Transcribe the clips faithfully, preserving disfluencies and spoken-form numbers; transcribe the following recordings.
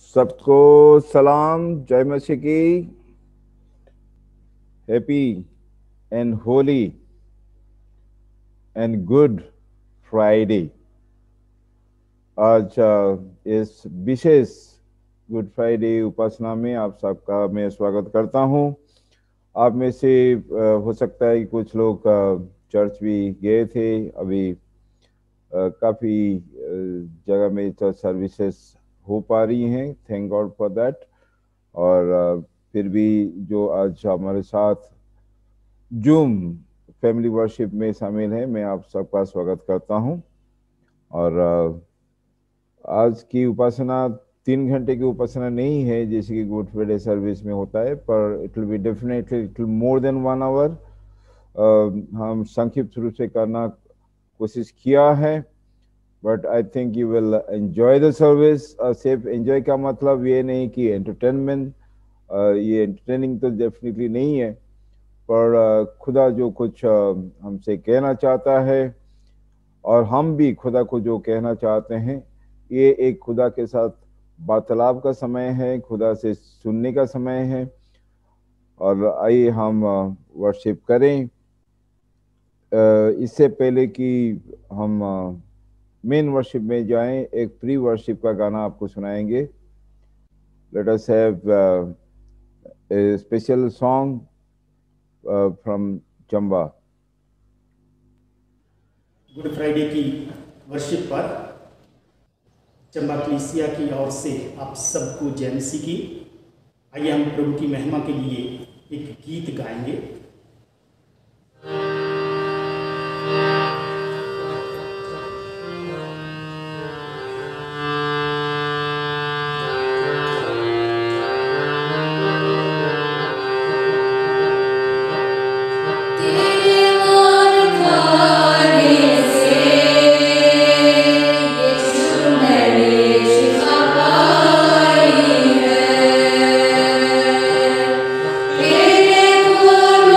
सबको सलाम, जय मसीह की। Happy and holy and Good Friday. आज इस विशेष गुड फ्राइडे उपासना में आप सबका मैं स्वागत करता हूं। आप में से हो सकता है कि कुछ लोग चर्च भी गए थे। अभी काफ़ी जगह में चर्च सर्विसेज हो पा रही हैं, थैंक गॉड फॉर दैट। और फिर भी जो आज हमारे साथ जूम फैमिली वर्शिप में शामिल है, मैं आप सबका स्वागत करता हूं। और आज की उपासना तीन घंटे की उपासना नहीं है जैसे कि गुड फ्राइडे सर्विस में होता है, पर it will be definitely it will more than one hour. हम संक्षिप्त रूप से करना कोशिश किया है, but I think you will enjoy the service. सिर्फ एंजॉय का मतलब ये नहीं कि एंटरटेनमेंट, ये एंटरटेनिंग तो डेफिनेटली नहीं है, पर खुदा जो कुछ हमसे कहना चाहता है और हम भी खुदा को जो कहना चाहते हैं, ये एक खुदा के साथ वार्तालाप का समय है, खुदा से सुनने का समय है। और आइए हम वर्शिप करें। इससे पहले कि हम मेन वर्शिप में जाएं, एक प्री वर्शिप का गाना आपको सुनाएंगे। Let us have a special song from Chamba. Good Friday की वर्शिप पर चंबा कलीसिया की ओर से आप सबको जय मसीह की। आइए हम प्रभु की महिमा के लिए एक गीत गाएंगे। Thank you.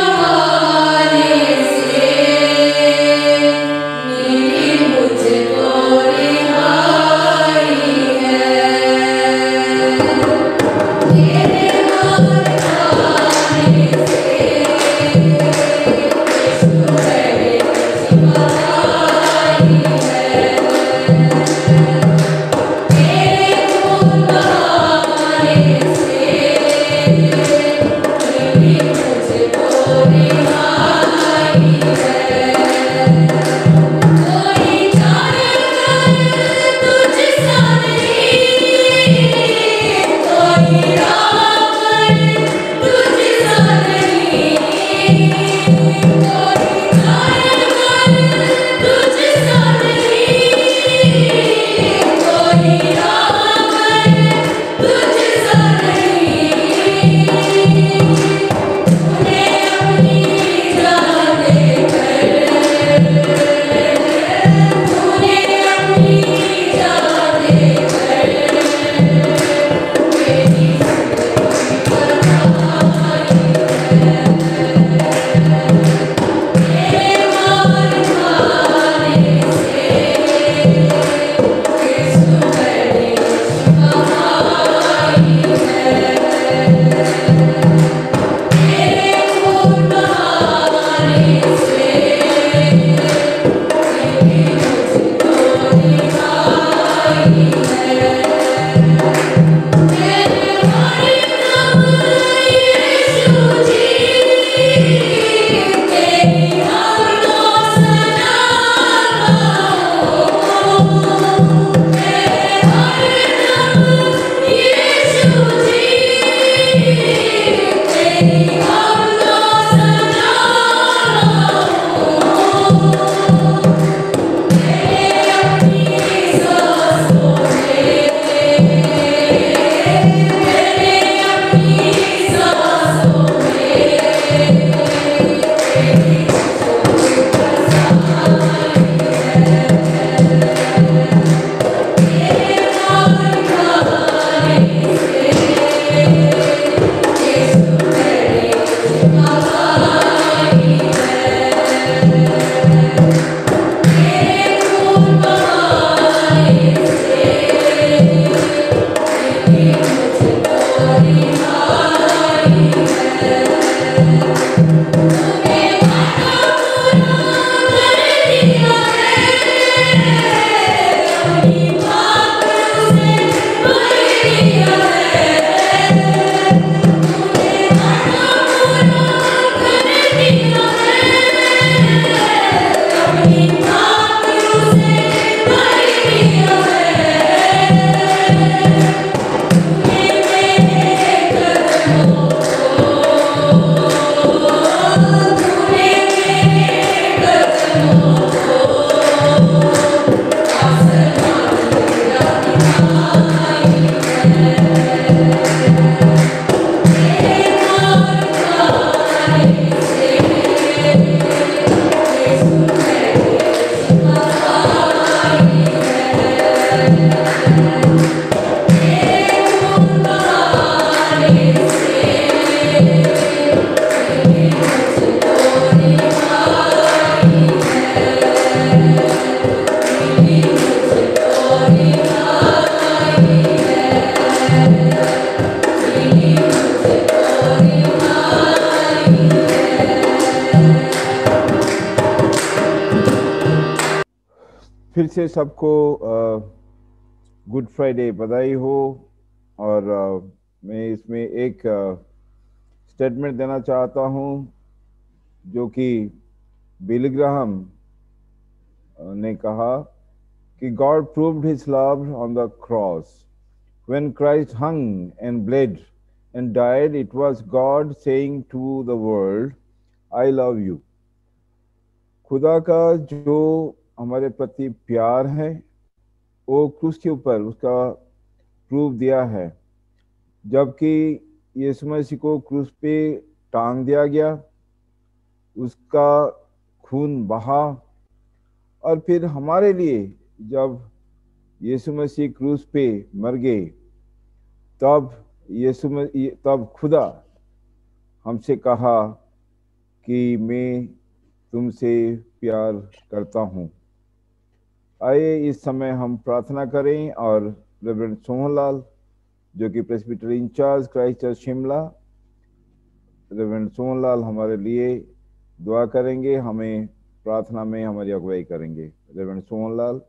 फिर से सबको गुड फ्राइडे बधाई हो। और आ, मैं इसमें एक स्टेटमेंट देना चाहता हूं जो कि बिली ग्राहम ने कहा कि God proved his love on the cross when Christ hung and bled and died. It was God saying to the world I love you. खुदा का जो हमारे प्रति प्यार है वो क्रूस के ऊपर उसका प्रूफ दिया है। जबकि यीशु मसीह को क्रूस पे टांग दिया गया, उसका खून बहा, और फिर हमारे लिए जब यीशु मसीह क्रूस पे मर गए तब यीशु मसीह तब खुदा हमसे कहा कि मैं तुमसे प्यार करता हूं। आइए इस समय हम प्रार्थना करें और रेवरेंड सोहनलाल जो कि presbyter in charge Christ Church Shimla, Reverend Sohanlal हमारे लिए दुआ करेंगे, हमें प्रार्थना में हमारी अगुवाई करेंगे। रेवरेंड सोहनलाल।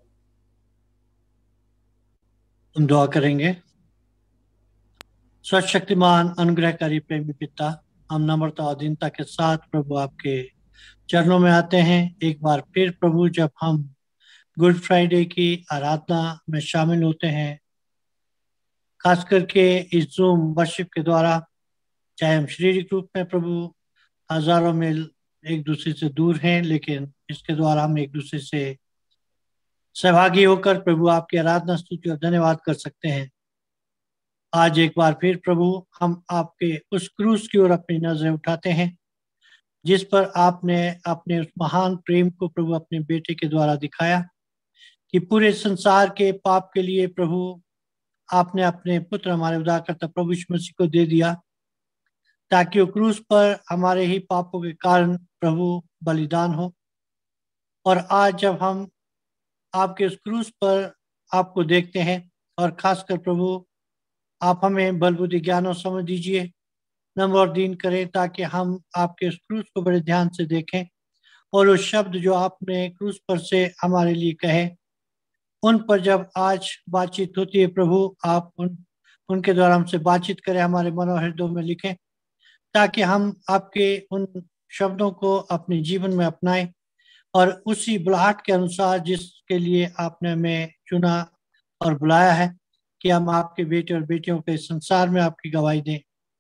हम दुआ करेंगे। सर्वशक्तिमान अनुग्रहकारी प्रेमी पिता, हम नम्रता और दीनता के साथ प्रभु आपके चरणों में आते हैं एक बार फिर प्रभु। जब हम गुड फ्राइडे की आराधना में शामिल होते हैं, खास करके इस जूम वर्शिप के द्वारा, चाहे हम शारीरिक रूप में प्रभु हजारों मील एक दूसरे से दूर हैं, लेकिन इसके द्वारा हम एक दूसरे से सहभागी होकर प्रभु आपकी आराधना स्तुति और धन्यवाद कर सकते हैं। आज एक बार फिर प्रभु हम आपके उस क्रूस की ओर अपनी नजरें उठाते हैं जिस पर आपने अपने उस महान प्रेम को प्रभु अपने बेटे के द्वारा दिखाया कि पूरे संसार के पाप के लिए प्रभु आपने अपने पुत्र हमारे उद्धारकर्ता प्रभु यीशु मसीह को दे दिया, ताकि वो क्रूस पर हमारे ही पापों के कारण प्रभु बलिदान हो। और आज जब हम आपके उस क्रूस पर आपको देखते हैं, और खासकर प्रभु आप हमें बल बुद्धि ज्ञान और समझ दीजिए, नम्र और दीन करें, ताकि हम आपके उस क्रूस को बड़े ध्यान से देखें और उस शब्द जो आपने क्रूस पर से हमारे लिए कहे, उन पर जब आज बातचीत होती है प्रभु, आप उन उनके द्वारा हमसे बातचीत करें, हमारे मनों हृदयों में लिखें, ताकि हम आपके उन शब्दों को अपने जीवन में अपनाएं और उसी बुलाहट के अनुसार जिसके लिए आपने हमें चुना और बुलाया है कि हम आपके बेटे और बेटियों के संसार में आपकी गवाही दें।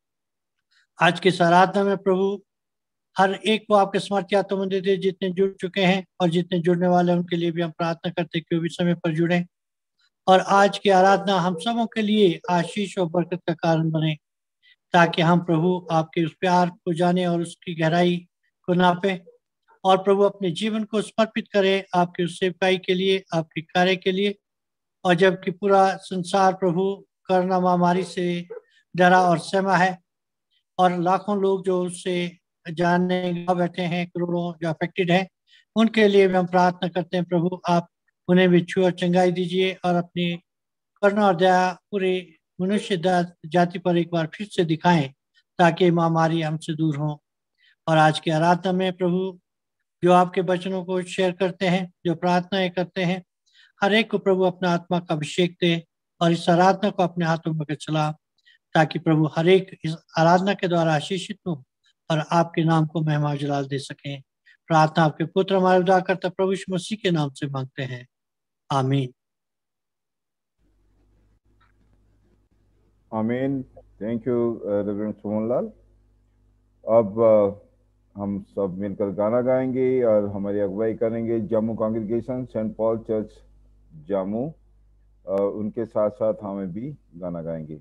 आज के आराधना में प्रभु हर एक को आपके समर्थी हाथों में दे दे, जितने जुड़ चुके हैं और जितने जुड़ने वाले हैं उनके लिए भी हम प्रार्थना करते हैं कि वो भी समय पर जुड़े, और आज की आराधना हम सबों के लिए आशीष और बरकत का कारण बने, ताकि हम प्रभु आपके उस प्यार को जाने और उसकी गहराई को नापे, और प्रभु अपने जीवन को समर्पित करें आपके उस सेवकाई के लिए, आपके कार्य के लिए। और जबकि पूरा संसार प्रभु कोरोना महामारी से डरा और सहमा है, और लाखों लोग जो उससे जानने बैठे हैं, करोड़ों जो अफेक्टेड हैं, उनके लिए भी हम प्रार्थना करते हैं प्रभु आप उन्हें भी छू और चंगाई दीजिए, और अपनी करुणा और दया पूरे मनुष्य जाति पर एक बार फिर से दिखाएं, ताकि महामारी हमसे दूर हो। और आज की आराधना में प्रभु जो आपके वचनों को शेयर करते हैं, जो प्रार्थनाएं करते हैं, हर एक को प्रभु अपना आत्मा का अभिषेक दे और इस आराधना को अपने हाथों में चला, ताकि प्रभु हर एक इस आराधना के द्वारा आशीषित हो और आपके नाम को महिमा जलाल दे सकें। प्रार्थना आपके पुत्र हमारे उद्धारकर्ता प्रभु यीशु मसीह के नाम से मांगते हैं, आमीन। आमीन। Thank you Reverend Sohanlal. अब uh, हम सब मिलकर गाना गाएंगे और हमारी अगुवाई करेंगे Jammu congregation Saint Paul Church Jammu. उनके साथ साथ हमें भी गाना गाएंगे।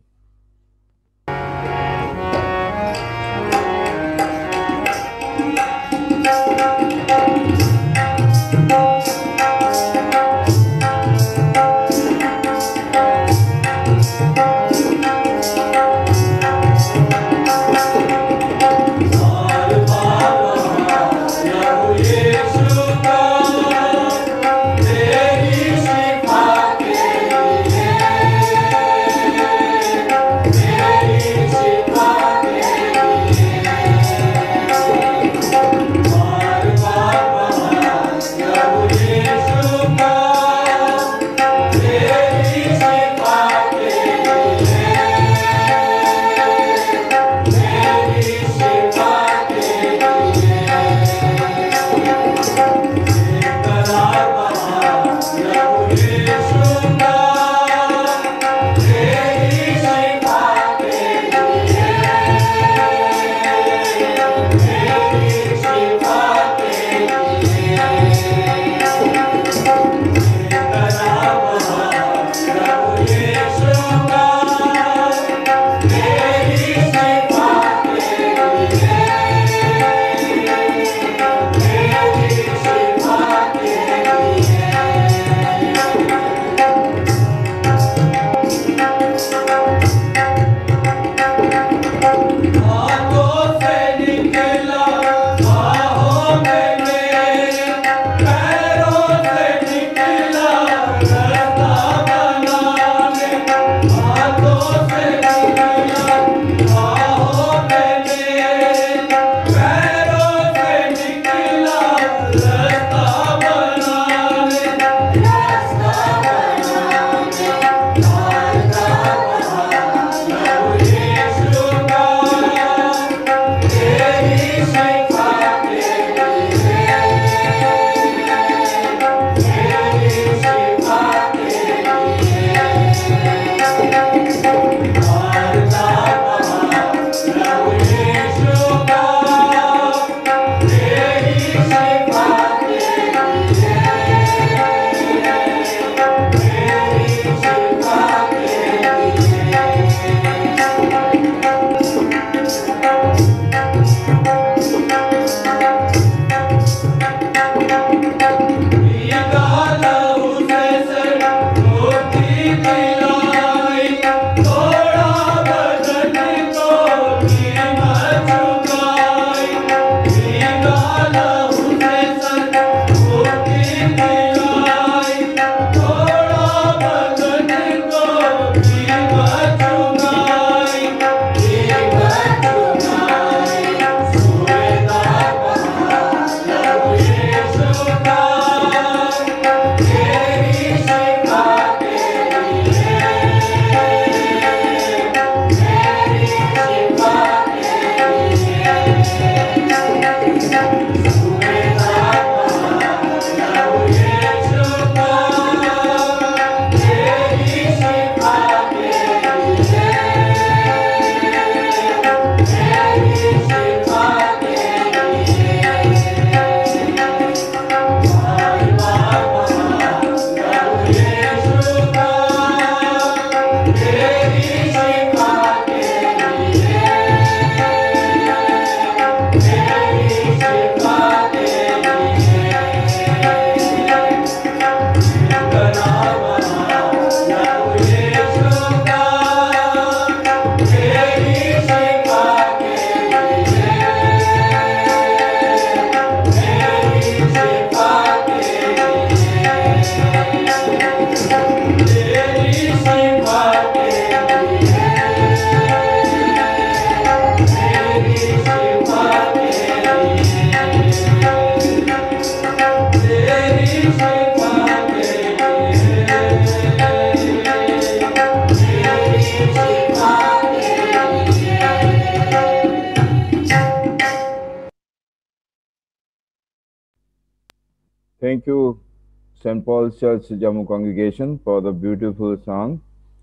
Thank you, Saint Paul's Church, Jammu congregation, for the beautiful song.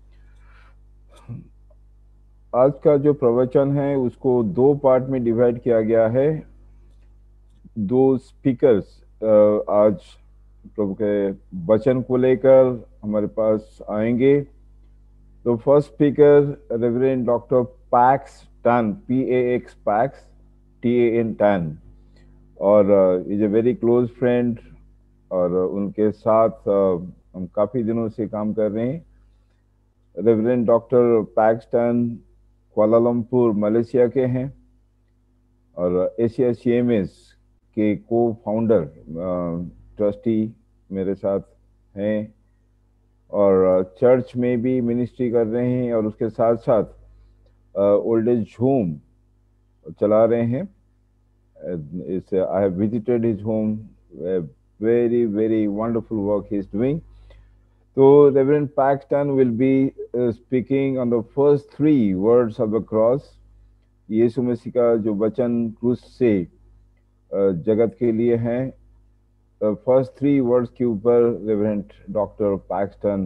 आज का जो प्रवचन है उसको दो पार्ट में डिवाइड किया गया है। दो स्पीकर्स आज प्रभु के वचन को लेकर हमारे पास आएंगे। तो first speaker Reverend doctor Paxton, P A X pax T A N ton, और is a very close friend, और उनके साथ uh, हम काफ़ी दिनों से काम कर रहे हैं। Reverend doctor Paxton Kuala Lumpur Malaysia के हैं और एशिया सी एम एस के को फाउंडर ट्रस्टी मेरे साथ हैं, और चर्च में भी मिनिस्ट्री कर रहे हैं, और उसके साथ साथ ओल्ड एज होम चला रहे हैं। इस I have visited his home, very very wonderful work he is doing. So Reverend Paxton will be uh, speaking on the first three words of the cross. यीशु मसीह का जो वचन क्रूस से जगत के लिए हैं, फर्स्ट थ्री वर्ड्स के ऊपर रेवरेंड डॉक्टर पैक्सटन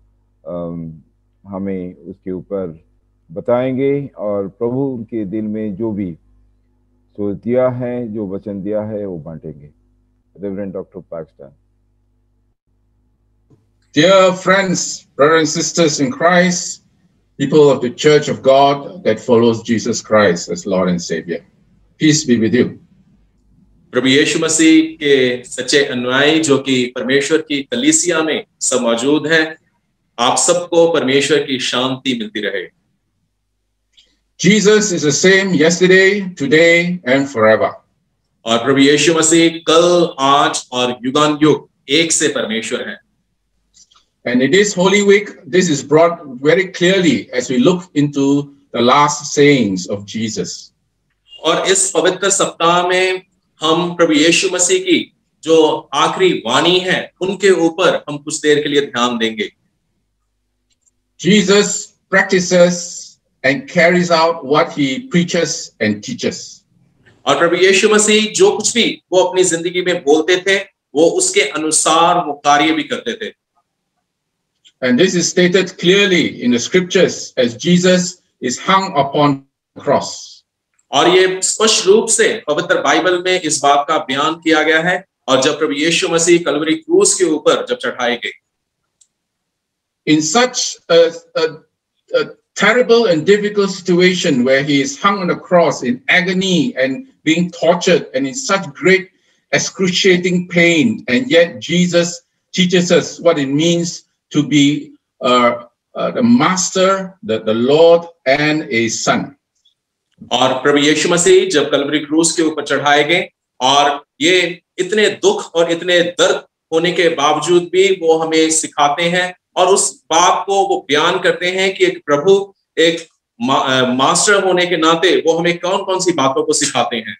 हमें उसके ऊपर बताएंगे, और प्रभु उनके दिल में जो भी सोच दिया है, जो वचन दिया है, वो बांटेंगे। Reverend doctor Paxton. Dear friends, brothers and sisters in Christ, people of the Church of God that follows Jesus Christ as Lord and Savior, peace be with you. प्रभु यीशु मसीह के सच्चे अनुयायी जो कि परमेश्वर की कलीसिया में सब मौजूद हैं, आप सबको परमेश्वर की शांति मिलती रहे। Jesus is the same yesterday, today and forever. और प्रभु यीशु मसीह कल, आज और युगानुयुग एक से परमेश्वर हैं। And in this Holy Week, this is brought very clearly as we look into the last sayings of Jesus. और इस पवित्र सप्ताह में हम प्रभु यीशु मसीह की जो आखिरी वाणी है, उनके ऊपर हम कुछ देर के लिए ध्यान देंगे। Jesus practices and carries out what he preaches and teaches. और प्रभु यीशु मसीह जो कुछ भी वो अपनी जिंदगी में बोलते थे, वो उसके अनुसार वो कार्य भी करते थे। And this is stated clearly in the scriptures as Jesus is hung upon the cross. और ये स्पष्ट रूप से पवित्र बाइबल में इस बात का बयान किया गया है, और जब प्रभु यीशु मसीह कलवरी क्रूस के ऊपर जब चढ़ाए गए। In such a, a, a terrible and difficult situation where he is hung on the cross in agony and being tortured and in such great excruciating pain, and yet Jesus teaches us what it means to be uh, uh, the master, the, the Lord and a son. और प्रभु यीशु मसीह जब कलवरी क्रूस के ऊपर चढ़ाए गए, और ये इतने दुख और इतने दर्द होने के बावजूद भी वो हमें सिखाते हैं, और उस बात को वो बयान करते हैं कि एक प्रभु, एक मा, मास्टर होने के नाते वो हमें कौन कौन सी बातों को सिखाते हैं।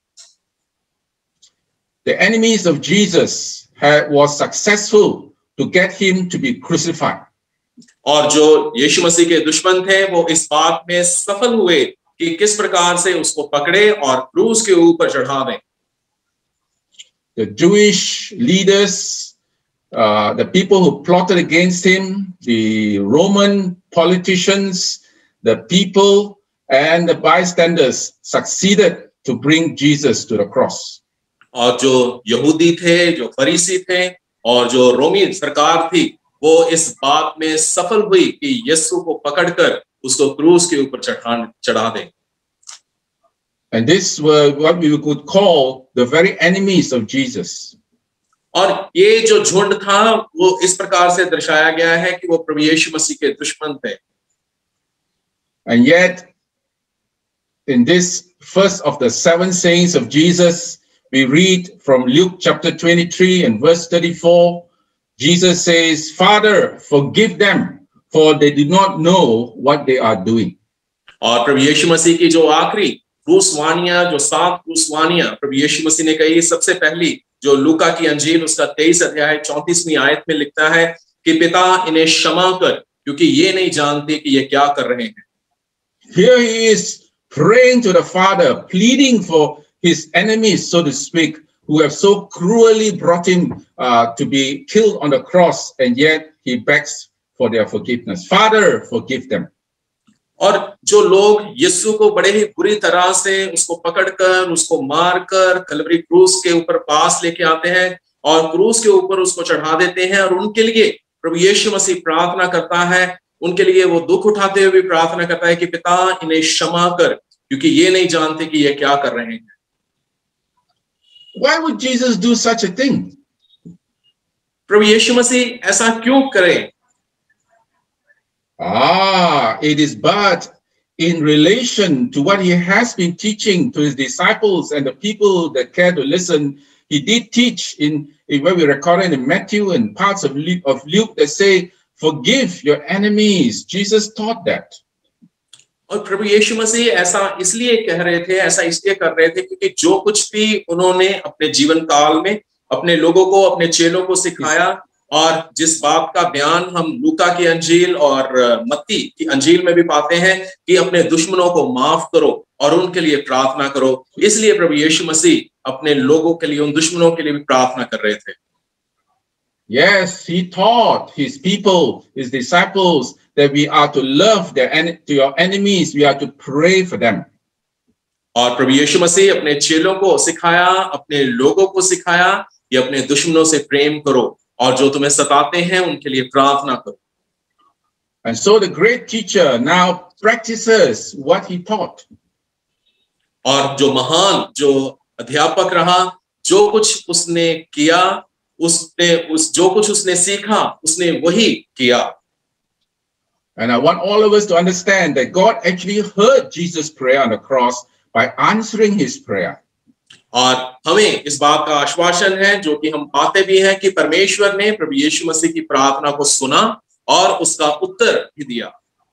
The enemies of Jesus had, was successful to get him to be crucified. और जो यीशु मसीह के दुश्मन थे, वो इस बात में सफल हुए कि किस प्रकार से उसको पकड़े और क्रूस के ऊपर चढ़ा दें। The Jewish leaders, uh, the people who plotted against him, the Roman politicians, the people and the bystanders succeeded to bring Jesus to the cross. और जो यहूदी थे, जो फरीसी थे, और जो रोमी सरकार थी, वो इस बात में सफल हुई कि यीशु को पकड़कर उसको क्रूस के ऊपर चढ़ा चढ़ा दें। And this were what we could call the very enemies of Jesus. और ये जो झुंड था, वो इस प्रकार से दर्शाया गया है कि वो प्रभु यीशु मसीह के दुश्मन थे। And yet, in this first of the seven sayings of Jesus, we read from Luke chapter twenty-three and verse thirty-four, Jesus says, Father, forgive them, for they do not know what they are doing. और प्रभु यीशु मसीह की जो आखिरी क्रूसवानियां, जो सात क्रूसवानियां प्रभु यीशु मसीह ने कही, सबसे पहली जो लूका की अंजील उसका तेईस अध्याय चौंतीसवीं आयत में लिखता है कि पिता इन्हें क्षमा कर, क्योंकि ये नहीं जानते कि ये क्या कर रहे हैं। Here he is praying to the Father, pleading for his enemies, so to speak, who have so cruelly brought him uh, to be killed on the cross, and yet he begs for their forgiveness. Father, forgive them. और जो लोग यीशु को बड़े ही बुरी तरह से उसको पकड़कर, उसको मारकर कलवरी क्रूस के ऊपर पास लेके आते हैं, और क्रूस के ऊपर उसको चढ़ा देते हैं और उनके लिए प्रभु यीशु मसीह प्रार्थना करता है, उनके लिए वो दुख उठाते हुए भी प्रार्थना करता है कि पिता इन्हें क्षमा कर, क्योंकि ये नहीं जानते कि ये क्या कर रहे हैं। Why would Jesus do such a thing? प्रभु यीशु मसीह ऐसा क्यों करें? Ah, it is but in relation to what he has been teaching to his disciples and the people that care to listen. He did teach in, in where we recorded in Matthew and parts of Luke, of Luke that say, forgive your enemies. Jesus taught that. और प्रभु यीशु मसीह ऐसा इसलिए कह रहे थे, ऐसा इसलिए कर रहे थे क्योंकि जो कुछ भी उन्होंने अपने जीवन काल में अपने लोगों को, अपने चेलों को सिखाया, और जिस बात का बयान हम लूका की अंजील और मत्ती की अंजील में भी पाते हैं कि अपने दुश्मनों को माफ करो और उनके लिए प्रार्थना करो, इसलिए प्रभु यीशु मसीह अपने लोगों के लिए, उन दुश्मनों के लिए भी प्रार्थना कर रहे थे। Yes, he taught his people, his disciples, that we are to love their en to your enemies, we are to pray for them. और प्रभु यीशु मसीह अपने चेलों को सिखाया, अपने लोगों को सिखाया कि अपने दुश्मनों से प्रेम करो और जो तुम्हें सताते हैं उनके लिए प्रार्थना करो। And so the great teacher now practices what he taught. और जो महान जो अध्यापक रहा, जो कुछ उसने किया, उसने उस जो कुछ उसने सीखा, उसने वही किया। And I want all of us to understand that God actually heard Jesus' prayer on the cross by answering his prayer. और हमें इस बात का आश्वासन है, जो कि हम पाते भी हैं, कि परमेश्वर ने प्रभु यीशु मसीह की प्रार्थना को सुना और उसका उत्तर भी दिया।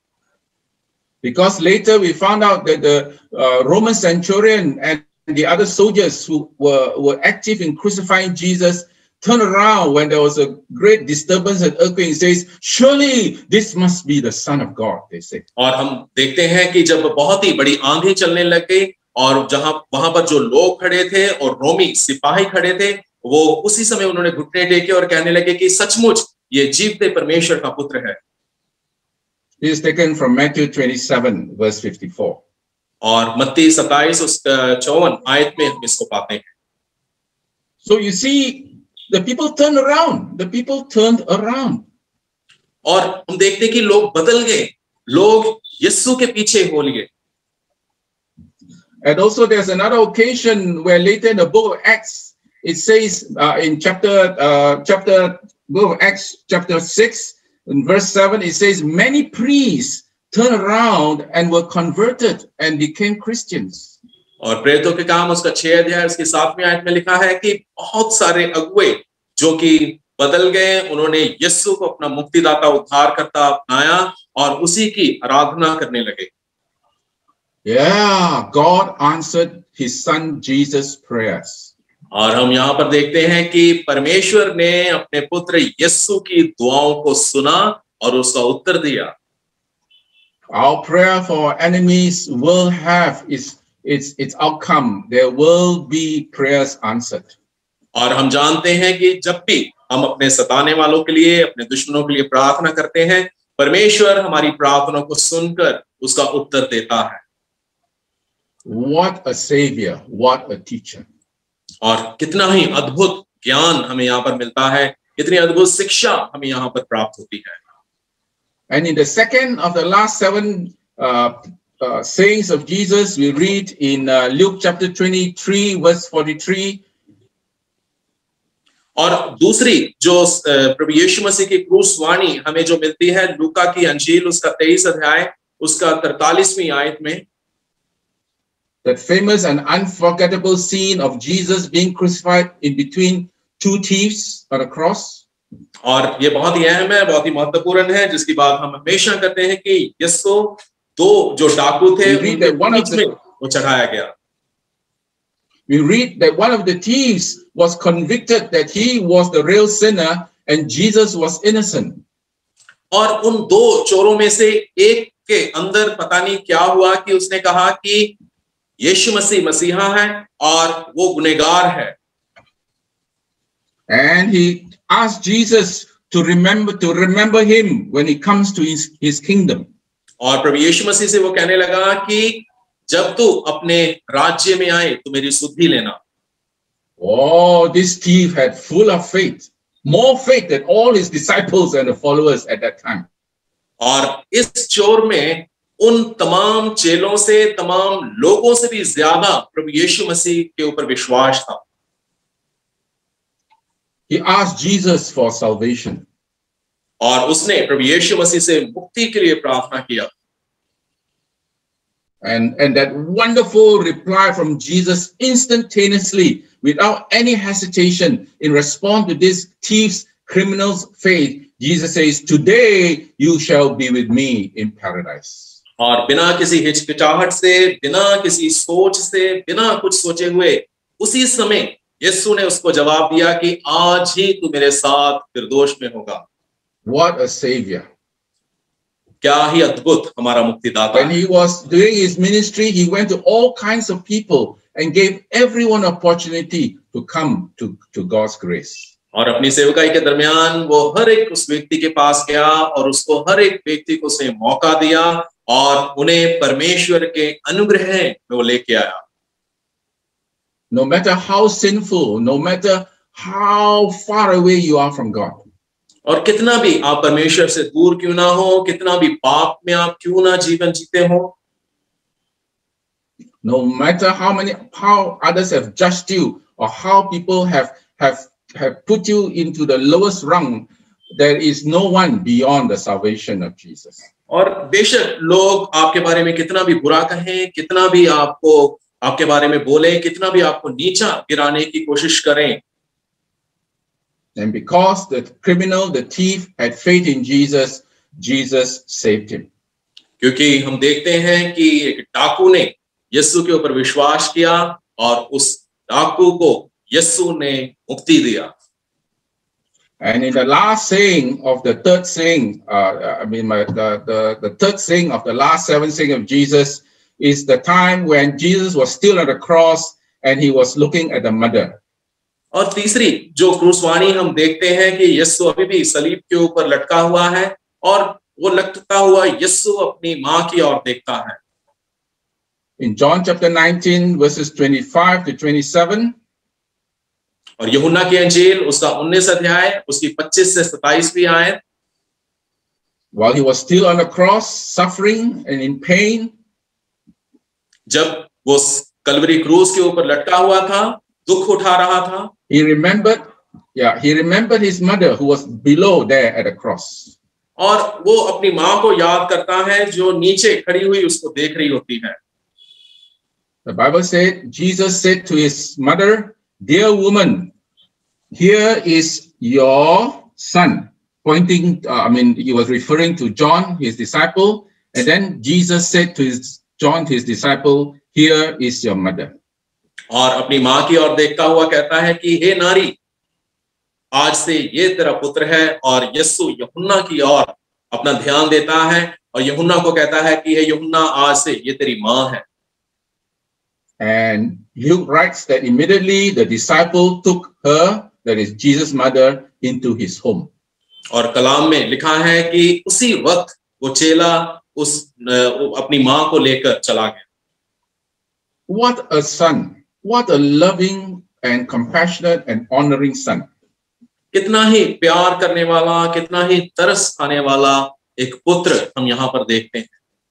Because later we found out that the uh, Roman centurion and the other soldiers who were, were active in crucifying Jesus turned around when there was a great disturbance and earthquake and says, surely this must be the Son of God, they say. और हम देखते हैं कि जब बहुत ही बड़ी आंधी चलने लग गई और जहां वहां पर जो लोग खड़े थे और रोमी सिपाही खड़े थे, वो उसी समय उन्होंने घुटने टेके और कहने लगे कि सचमुच ये जीवते परमेश्वर का पुत्र है। This is taken from Matthew twenty-seven, verse fifty-four. और मत्ती सत्ताईस उसका चौवन आयत में हम इसको पाते हैं। So you see, the people turned around. The people turned around. और हम देखते हैं कि लोग बदल गए, लोग यीशु के पीछे हो लिए। And also there's another occasion where later in the book of Acts, it says uh, in chapter, uh, chapter, book of Acts, chapter six, in verse seven, it says, many priests turned around and were converted and became Christians. और प्रेरितों के काम उसका छह अध्याय उसकी सातवीं आयत में लिखा है कि बहुत सारे अगुवे जो कि बदल गए, उन्होंने यीशु को अपना मुक्तिदाता उद्धारकर्ता अपनाया और उसी की आराधना करने लगे। Yeah, God answered his son Jesus' prayers. और हम यहाँ पर देखते हैं कि परमेश्वर ने अपने पुत्र यीशु की दुआओं को सुना और उसका उत्तर दिया। Our prayer for our enemies will have its its its outcome. There will be prayers answered. और हम जानते हैं कि जब भी हम अपने सताने वालों के लिए, अपने दुश्मनों के लिए प्रार्थना करते हैं, परमेश्वर हमारी प्रार्थना को सुनकर उसका उत्तर देता है। What a savior, what a teacher. और कितना ही अद्भुत ज्ञान हमें यहाँ पर मिलता है, कितनी अद्भुत शिक्षा हमें यहाँ पर प्राप्त होती है। And in the second of the last seven uh, uh, sayings of Jesus, we read in uh, Luke chapter twenty-three, verse forty-three. और दूसरी जो प्रभु यीशु मसीह की क्रूस वाणी हमें जो मिलती है, लूका की अंजील उसका तेईस अध्याय उसका तैंतालीसवीं आयत में, that famous and unforgettable scene of Jesus being crucified in between two thieves on a cross. और ये बहुत ही अहम है, बहुत ही महत्वपूर्ण है, जिसकी बात हम हमेशा करते हैं कि यीशु दो जो डाकू थे उनके बीच में वो चढ़ाया गया। We read that one of the thieves was convicted that he was the real sinner and Jesus was innocent. और उन दो चोरों में से एक के अंदर पता नहीं क्या हुआ कि उसने कहा कि यीशु मसीह मसीहा है और वो गुनहगार है। And he asked Jesus to remember to remember him when he comes to his, his kingdom. और प्रभु यीशु मसीह से वो कहने लगा कि जब तू अपने राज्य में आए तो मेरी सुधि लेना। Oh, this thief had full of faith, more faith than all his disciples and the followers at that time. और इस चोर में उन तमाम चेलों से, तमाम लोगों से भी ज्यादा प्रभु यीशु मसीह के ऊपर विश्वास था। He asked Jesus for salvation. और उसने प्रभु यीशु मसीह से मुक्ति के लिए प्रार्थना किया। And, and that wonderful reply from Jesus instantaneously, without any hesitation, in response to this thief's, criminal's faith, Jesus says, "Today you shall be with me in paradise." और बिना किसी हिचकिचाहट से, बिना किसी सोच से, बिना कुछ सोचे हुए उसी समय यीशु ने उसको जवाब दिया कि आज ही तू मेरे साथ फिरदौस में होगा। What a savior! क्या ही अद्भुत हमारा मुक्तिदाता। When he was doing his ministry, he went to all kinds of people and gave everyone opportunity to come to, to God's grace. और अपनी सेवकाई के दरमियान वो हर एक उस व्यक्ति के पास गया और उसको हर एक व्यक्ति को उसने मौका दिया और उन्हें परमेश्वर के अनुग्रह में वो लेके आया। No matter how sinful, no matter how far away you are from God. और कितना भी आप परमेश्वर से दूर क्यों ना हो, कितना भी पाप में आप क्यों ना जीवन जीते हो, no matter how many how others have judged you or how people have have have put you into the lowest rung, there is no one beyond the salvation of Jesus. और बेशक लोग आपके बारे में कितना भी बुरा कहें, कितना भी आपको आपके बारे में बोले, कितना भी आपको नीचा गिराने की कोशिश करें, and because the criminal, the thief, had faith in Jesus, Jesus saved him. क्योंकि हम देखते हैं कि एक डाकू ने यीशु के ऊपर विश्वास किया और उस डाकू को यीशु ने मुक्ति दिया। And in the last saying of the third saying, uh, I mean, my, the, the, the third saying of the last seven saying of Jesus is the time when Jesus was still on the cross and he was looking at the mother. और तीसरी जो क्रूसवाणी हम देखते हैं कि यीशु अभी भी सलीब के ऊपर लटका हुआ है और वो लटका हुआ यीशु अपनी मां की ओर देखता है। In John chapter nineteen verses twenty-five to twenty-seven, और यूहन्ना की अंजील उसका उन्नीस अध्याय उसकी पच्चीस से सत्ताईसवीं आयत, while he was still on the cross, suffering and in pain, जब वो कलवरी क्रूस के ऊपर लटका हुआ था, दुख उठा रहा था, he remembered, yeah, he remembered his mother who was below there at the cross. और वो अपनी मां को याद करता है जो नीचे खड़ी हुई उसको देख रही होती है। The Bible said, Jesus said to his mother, "Dear woman, here is your son." Pointing, uh, I mean, he was referring to John, his disciple. And then Jesus said to his John, his disciple, "Here is your mother." और अपनी मां की ओर देखता हुआ कहता है कि हे नारी, आज से ये तेरा पुत्र है। और यीशु यूहन्ना की ओर अपना ध्यान देता है और यूहन्ना को कहता है कि हे यूहन्ना, आज से ये तेरी मां है। And Luke writes that immediately the disciple took her, that is Jesus' mother, into his home. और कलाम में लिखा है कि उसी वक्त वो चेला उस अपनी मां को लेकर चला गया। What a son! What a loving and compassionate and honoring son! कितना ही प्यार करने वाला, कितना ही तरस खाने वाला एक पुत्र हम यहाँ पर देखते हैं।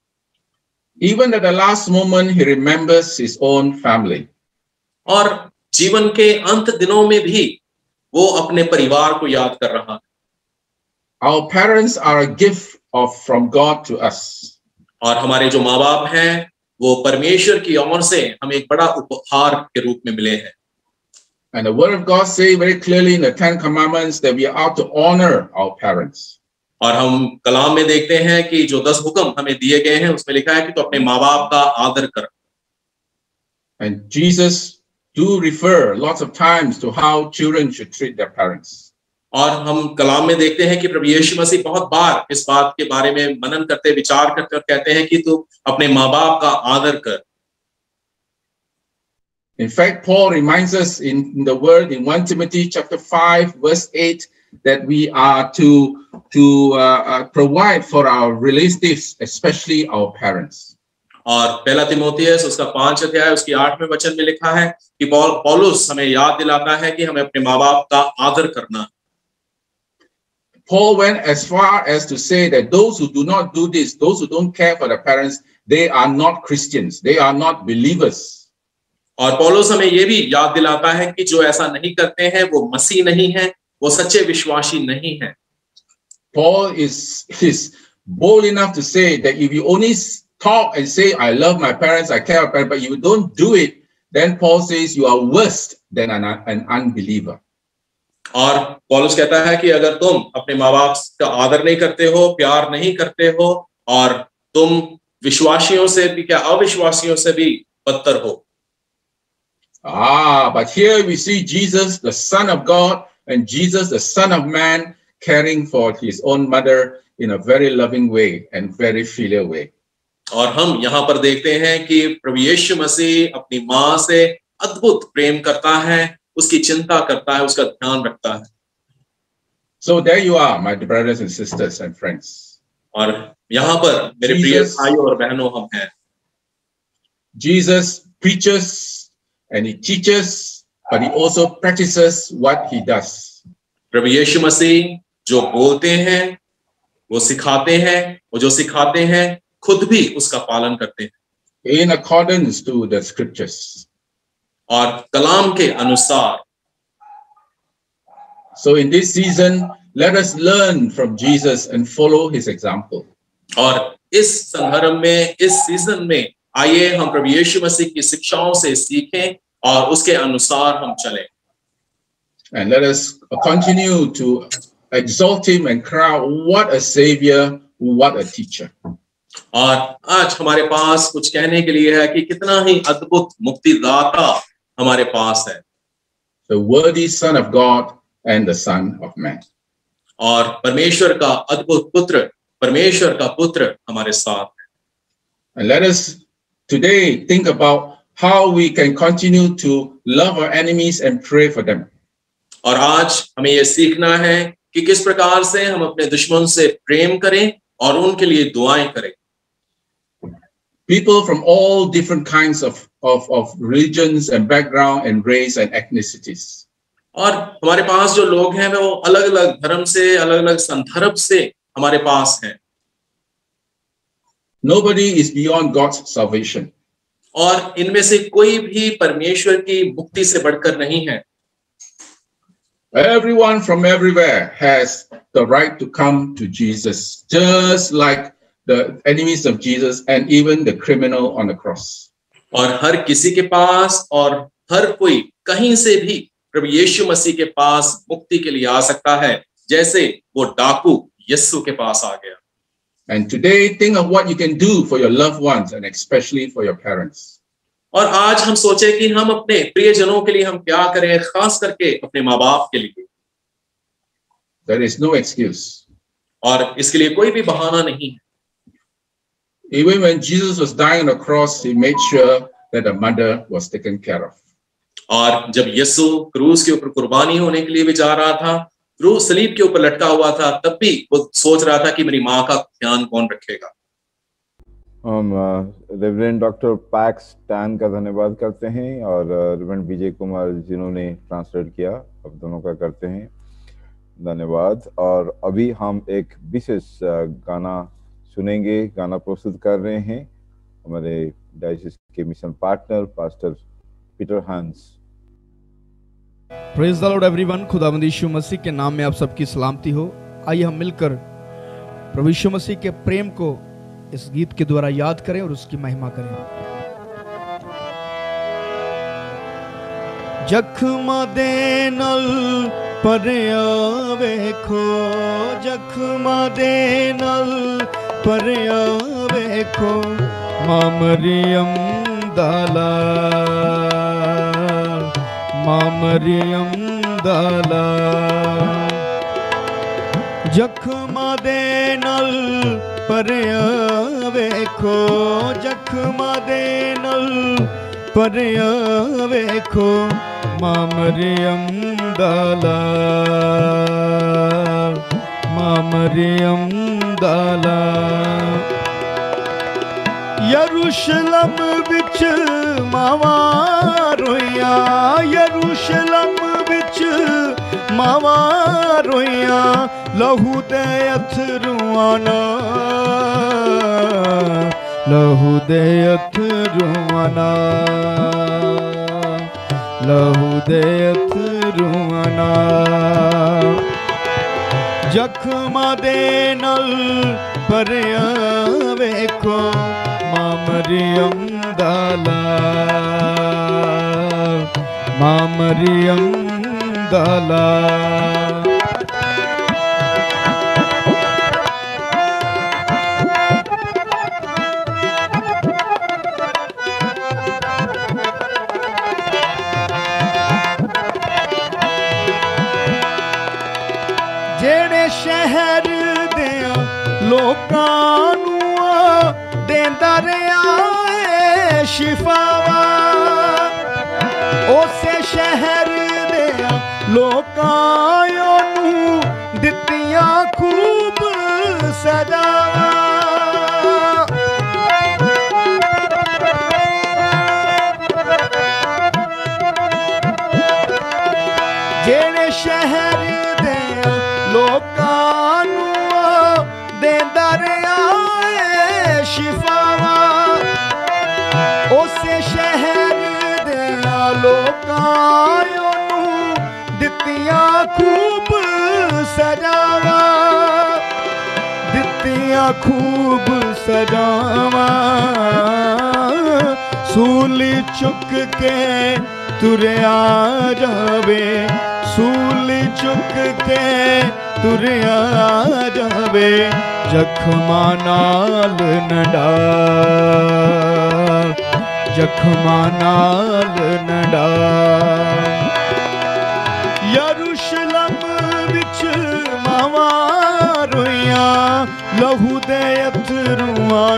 Even at the last moment, he remembers his own family. और जीवन के अंत दिनों में भी वो अपने परिवार को याद कर रहा है। Our parents are a gift of from God to us. और हमारे जो माँ बाप हैं वो परमेश्वर की ओर से हमें एक बड़ा उपहार के रूप में मिले हैं। And the word of God says very clearly in the Ten Commandments that we are out to honor our parents. और हम कलाम में देखते हैं कि जो दस हुक्म हमें दिए गए हैं उसमें लिखा है कि तो अपने माँ बाप का आदर कर। And Jesus do refer lots of times to how children should treat their parents. और हम कलाम में देखते हैं कि प्रभु यीशु मसीह बहुत बार इस बात के बारे में मनन करते, विचार करते और कहते हैं कि तू अपने माँ बाप का आदर कर। In fact, Paul reminds us in, in the word in First Timothy chapter five verse eight that we are to to uh, uh, provide for our relatives, especially our parents. और पहला तिमोथियस उसका पांच अध्याय उसकी आठवें वचन में लिखा है कि पौल पौलुस हमें याद दिलाता है कि हमें अपने माँ बाप का आदर करना। Paul went as far as to say that those who do not do this, those who don't care for their parents, they are not Christians, they are not believers. और पौलुस हमें यह भी याद दिलाता है कि जो ऐसा नहीं करते हैं वो मसीह नहीं है, वो सच्चे विश्वासी नहीं है। Paul is is bold enough to say that if you only talk and say I love my parents, I care about parents, but you don't do it, then Paul says you are worse than an, an unbeliever. और पौलुस कहता है कि अगर तुम अपने माँ बाप का आदर नहीं करते हो, प्यार नहीं करते हो, और तुम विश्वासियों से भी क्या अविश्वासियों से भी बदतर हो। Ah, but here we see Jesus, the Son of God, and Jesus, the Son of Man, caring for his own mother in a very loving way and very filial way. और हम यहाँ पर देखते हैं कि प्रभु यीशु मसीह अपनी माँ से अद्भुत प्रेम करता है, उसकी चिंता करता है, उसका ध्यान रखता है। So there you are, my brothers and sisters and friends. और यहाँ पर मेरे प्रिय भाइयों और बहनों हम हैं। Jesus preaches and he teaches, but he also practices what he does. प्रभु यीशु मसीह जो बोलते हैं वो सिखाते हैं, वो जो सिखाते हैं खुद भी उसका पालन करते हैं। In accordance to the scriptures. और कलाम के अनुसार। So in this season, let us learn from Jesus and follow his example. और इस संदर्भ में, इस सीजन में आइए हम प्रभु यीशु मसीह की शिक्षाओं से सीखें और उसके अनुसार हम चलें। And let us continue to exalt him and cry out, what a savior, what a teacher. और आज हमारे पास कुछ कहने के लिए है कि कितना ही अद्भुत मुक्तिदाता हमारे पास है। The worthy Son of God and the Son of Man. और परमेश्वर का अद्भुत पुत्र, परमेश्वर का पुत्र हमारे साथ है। And let us today think about how we can continue to love our enemies and pray for them. और आज हमें यह सीखना है कि किस प्रकार से हम अपने दुश्मन से प्रेम करें और उनके लिए दुआएं करें। People from all different kinds of of of religions and background and race and ethnicities. और हमारे पास जो लोग हैं वो अलग-अलग धर्म से, अलग-अलग संदर्भ से हमारे पास हैं। Nobody is beyond God's salvation. और इनमें से कोई भी परमेश्वर की मुक्ति से बढ़कर नहीं है। Everyone from everywhere has the right to come to Jesus, just like the enemies of Jesus and even the criminal on the cross. और हर किसी के पास और हर कोई कहीं से भी प्रभु यीशु मसीह के पास मुक्ति के लिए आ सकता है, जैसे वो डाकू यीशु के पास आ गया। And today, think of what you can do for your loved ones and especially for your parents. और आज हम सोचे कि हम अपने प्रियजनों के लिए हम क्या करें, खास करके अपने माँ बाप के लिए। There is no excuse. और इसके लिए कोई भी बहाना नहीं है। Even when Jesus was dying on the cross, he made sure that the mother was taken care of. और जब यीशु क्रूस के ऊपर कुर्बानी होने के लिए भी जा रहा था, क्रूस सलीब के ऊपर लटका हुआ था, तब भी वो सोच रहा था कि मेरी माँ का ध्यान कौन रखेगा। हम रेवरेंड डॉक्टर पैक्स टैन का धन्यवाद करते हैं और रेवरेंड विजय कुमार जिन्होंने ट्रांसलेट किया, अब दोनों का करते हैं धन्यवाद। और अभी हम एक विशेष गाना सुनेंगे। गाना प्रस्तुत कर रहे हैं हमारे डायसिस के mission partner pastor Peter Hans. Praise the Lord everyone. खुदावंद यीशु मसीह के नाम में आप सबकी सलामती हो। आइए हम मिलकर प्रभु यीशु मसीह के प्रेम को इस गीत के द्वारा याद करें और उसकी महिमा करें। जख्मा दे नल परया वेखो, जख्मा दे नल परया वेखो, मां मरियम दाला, मां मरियम दाला। जख्मा दे नल परया वेखो, जख्मा दे नल परया वेखो, मां मरियम दाला, मां मरियम दाला। यरूशलम विच मावा रोइया, यरूशलम विच मावा रोइया, लहू दे अथरुआं नाल, लहू दे अथरुआं नाल, लहू दे अथरुआं नाल, जख्मां दे नाल भरिया वेखो मां मरियम दा लाल, मां मरियम दा लाल। जेड़े शहर दे लोकां नूं देंदा रहा है शिफावा, उसे शहर दे लोकां नूं दित्तियां खूब सजावा। जेड़े शहर दे लोकां नूं देंदा रहा है शिफावा, उसे शहर दे लोकां नूं दित्तियां खूब सजावा, दित्तियां खूब सजावा। सूली चुक के तुरया जावे, सूली चुक के तुरया जावे, जख्मां नाल न डाल, जख्मां नाल न डाल। यरूशलम विच मावा रोइया, लहू दे अथरुआं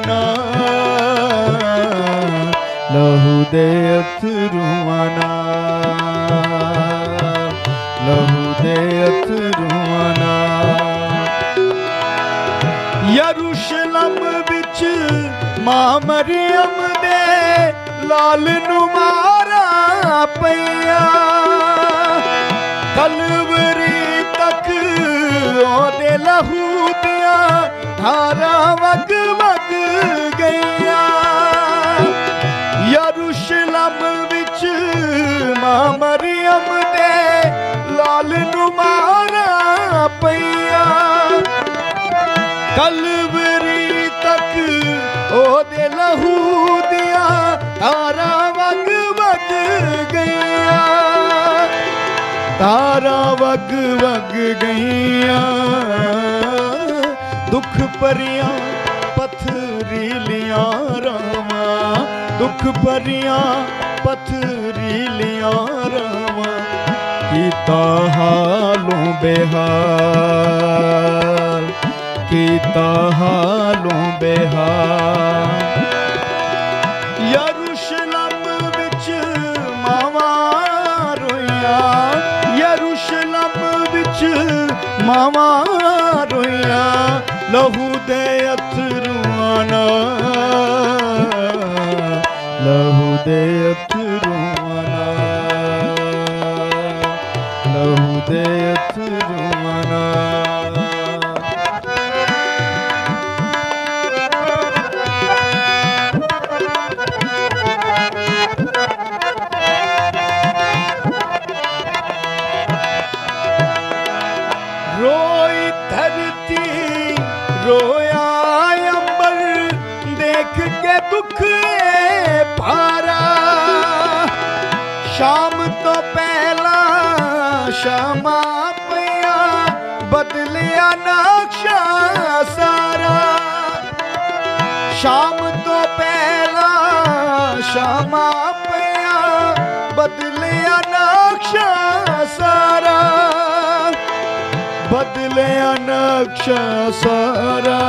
नाल, लहू दे अथरुआं नाल, लहू दे अथरुआं नाल। यरूशलम विच मां मरियम दे लाल नूं मारा पईया, कलवरी तक ओदे लहू दियां धारां वग वग गईया। यरूशलम विच मां मरियम दे लाल नूं मारा पईया, कलवरी तक ओदे लहू दियां धारां वग वग गईया, धारां वग वग गईया। दुख भरियां पथरीलियां रावां, दुख भरियां पथरीलियां रावां, कीता हालों बेहाल, कीता हालों बेहाल। यरूशलम विच मावा रोइया, यरूशलम विच मावा रोइया, लहू दे अथरुआं नाल, लहू दे अथरुआं नाल, लहू दे अथरुआं नाल। रोई धरती रोया अंबर, देख के दुख पारा, शाम तो पहला शामा पिया, बदलिया नक्शा सारा। शाम तो पहला शामा पिया, बदलिया नक्शा सारा, बदलिया नक्शा सारा।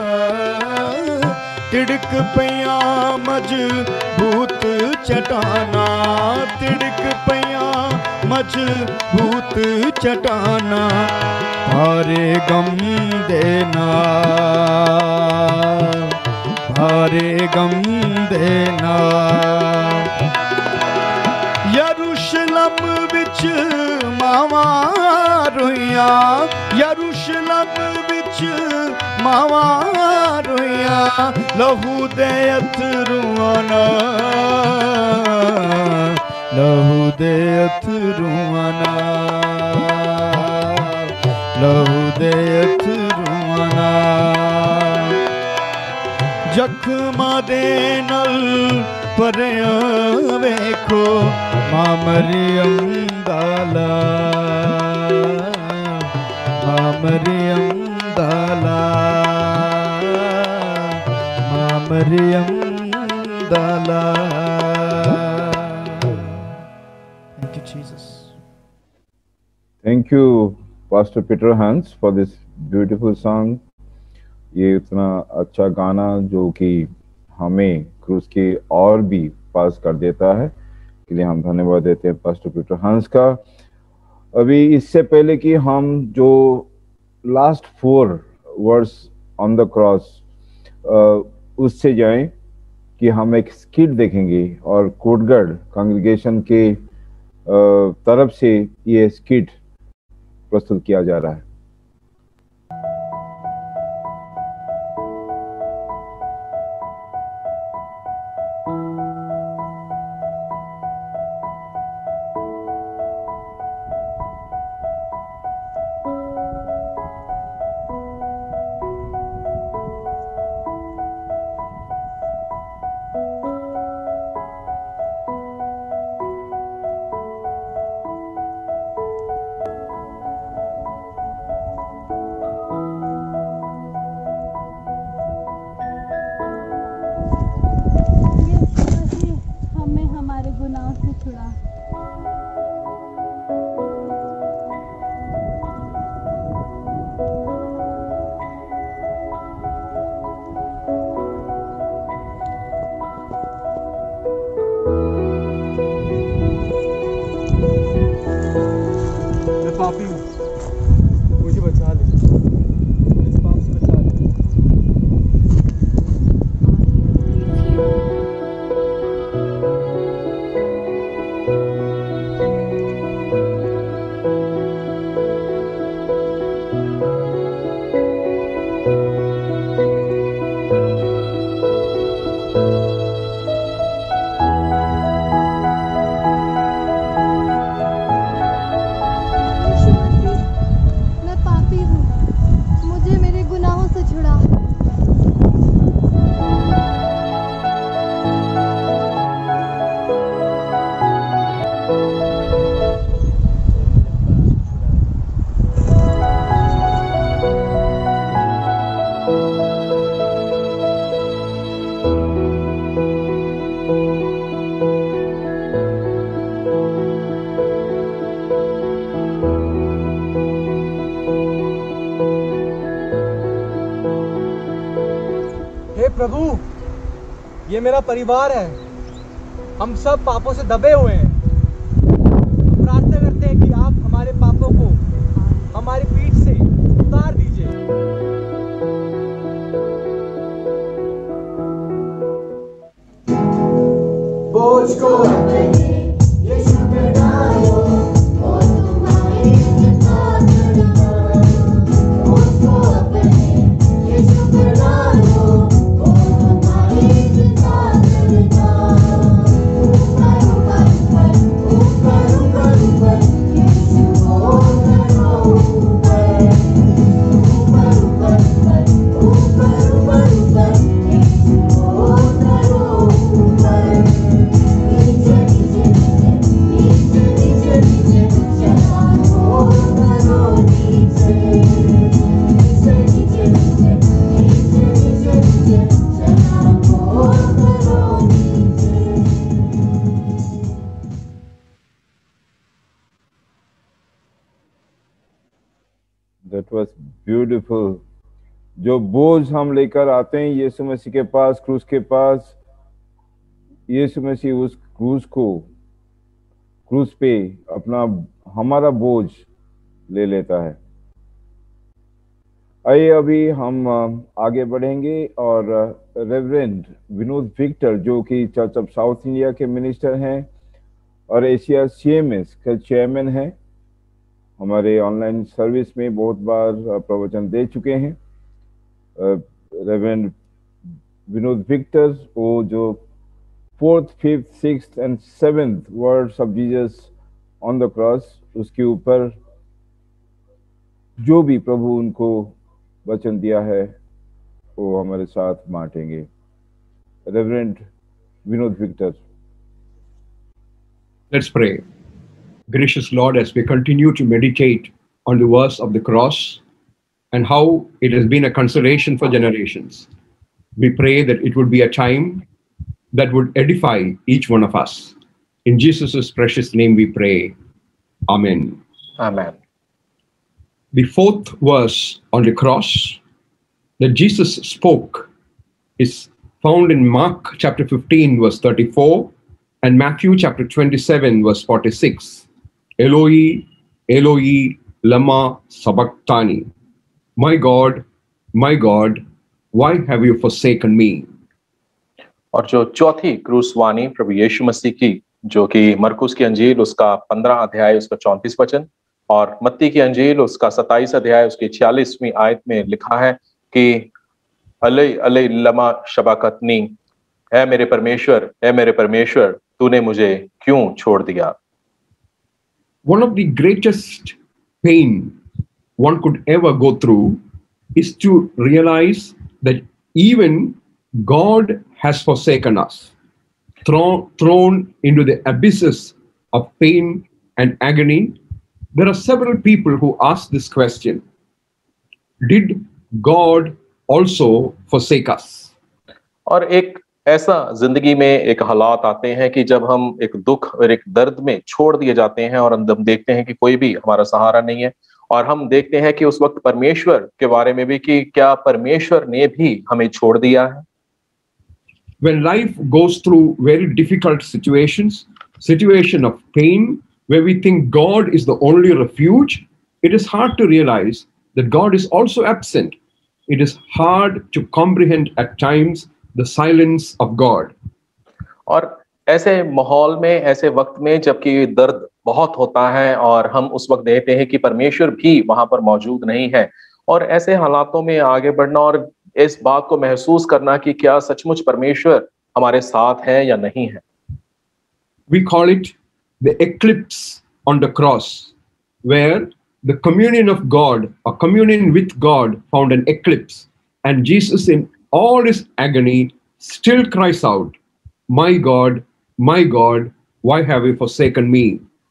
तिड़क पिया मजबूत चटाना, तिड़क पिया मजबूत चटाना, भारे गम दे नाल, थारे गम देना। यरूशलम विच मावा रोइया, यरूशलम विच मावा रोइया, लहू दे अथरुआं नाल, लहू दे अथरुआं नाल, लहू दे अथरुआं नाल। जख्मा दे नल भरिया वेखो मां मरियम दा लाल, मां मरियम दा लाल, मां मरियम दा लाल। Thank you, Jesus. Thank you, Pastor Peter Hans, for this beautiful song. ये इतना अच्छा गाना जो कि हमें क्रूस के और भी पास कर देता है, के लिए हम धन्यवाद देते हैं पास्टर पीटर हंस का। अभी इससे पहले कि हम जो last four words on the cross उससे जाएं, कि हम एक स्किट देखेंगे और कोटगढ़ कांग्रेगेशन के तरफ से ये स्किट प्रस्तुत किया जा रहा है। पापी हूँ, मुझे बचा ले, इस पाप से बचा ले। प्रभु, ये मेरा परिवार है, हम सब पापों से दबे हुए हैं। प्रार्थना करते हैं कि आप हमारे पापों को हमारी पीठ से उतार दीजिए। बोझ को That was beautiful. जो बोझ हम लेकर आते हैं यीशु मसीह के पास, क्रूस के पास, यीशु मसीह उस क्रूस को, क्रूस पे अपना हमारा बोझ ले लेता है। आइए अभी हम अ, आगे बढ़ेंगे और रेवरेंड विनोद विक्टर, जो कि चर्च ऑफ साउथ इंडिया के मिनिस्टर हैं और एशिया सीएमएस के चेयरमैन हैं, हमारे ऑनलाइन सर्विस में बहुत बार प्रवचन दे चुके हैं। रेवरेंड विनोद विक्टर, वो जो fourth, fifth, sixth and seventh words of Jesus on the cross, उसके ऊपर जो भी प्रभु उनको वचन दिया है वो हमारे साथ बांटेंगे। Reverend Vinod Victor. Let's pray. Gracious Lord, as we continue to meditate on the verse of the cross and how it has been a consolation for generations, we pray that it would be a time that would edify each one of us. In Jesus' precious name we pray. Amen. Amen. The fourth verse on the cross that Jesus spoke is found in Mark chapter fifteen, verse thirty-four, and Matthew chapter twenty-seven, verse forty-six. Eloi, Eloi, lama sabachthani. My God, my God, why have you forsaken me? और जो चौथी क्रूस वाणी प्रभु यीशु मसीह की, जो कि मरकुस की अंजील उसका पंद्रह अध्याय उसका चौंतीस वचन और मत्ती की अंजील उसका सत्ताईस अध्याय उसकी छियालीसवीं आयत में लिखा है कि अले अले लमा शबाकतनी, है मेरे परमेश्वर, है मेरे परमेश्वर, तूने मुझे क्यों छोड़ दिया। One of the greatest pain one could ever go through is to realize that even God has forsaken us, thrown, thrown into the abysses of pain and agony. There are several people who ask this question: did God also forsake us? और एक ऐसा जिंदगी में एक हालात आते हैं कि जब हम एक दुख और एक दर्द में छोड़ दिए जाते हैं और हम देखते हैं कि कोई भी हमारा सहारा नहीं है, और हम देखते हैं कि उस वक्त परमेश्वर के बारे में भी कि क्या परमेश्वर ने भी हमें छोड़ दिया है। When life goes through very difficult situations, situation of pain, where we think God is the only refuge, it is hard to realize that God is also absent. It is hard to comprehend at times the silence of God. और ऐसे माहौल में, ऐसे वक्त में जबकि दर्द बहुत होता है और हम उस वक्त देखते हैं कि परमेश्वर भी वहां पर मौजूद नहीं है, और ऐसे हालातों में आगे बढ़ना और इस बात को महसूस करना कि क्या सचमुच परमेश्वर हमारे साथ है या नहीं है। We call it the eclipse on the cross, where the communion of God, or communion with God, found an eclipse, and Jesus in all his agony still cries out, my God, my God, why have you forsaken me?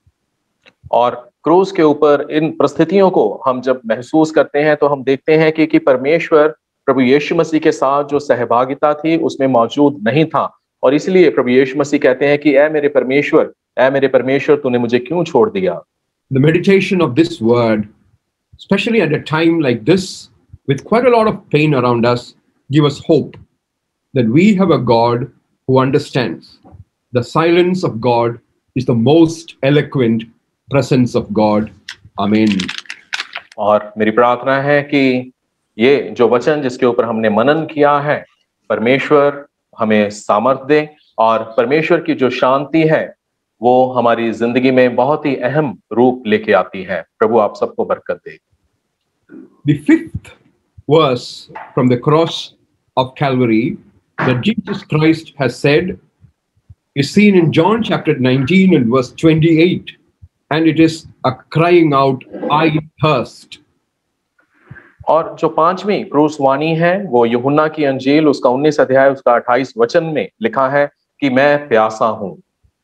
और क्रूस के ऊपर इन परिस्थितियों को हम जब महसूस करते हैं तो हम देखते हैं कि कि परमेश्वर प्रभु यीशु मसीह के साथ जो सहभागिता थी उसमें मौजूद नहीं था, और इसलिए प्रभु यीशु मसीह कहते हैं कि ऐ मेरे परमेश्वर, ऐ मेरे परमेश्वर, तूने मुझे क्यों छोड़ दिया। The meditation of this word, especially at a time like this, with quite a lot of pain around us, give us hope that we have a God who understands. The silence of God is the most eloquent presence of God. Amen. और मेरी प्रार्थना है कि ये जो वचन जिसके ऊपर हमने मनन किया है, परमेश्वर हमें सामर्थ्य दे, और परमेश्वर की जो शांति है वो हमारी जिंदगी में बहुत ही अहम रूप लेके आती है। प्रभु आप सबको बरकत दे। The fifth verse from the cross of Calvary that Jesus Christ has said is seen in John chapter nineteen and verse twenty-eight, and it is a crying out, I thirst. और जो पांचवी क्रूस वाणी है वो यूहन्ना की अंजील उसका उन्नीस अध्याय उसका अट्ठाईस वचन में लिखा है कि मैं प्यासा हूं।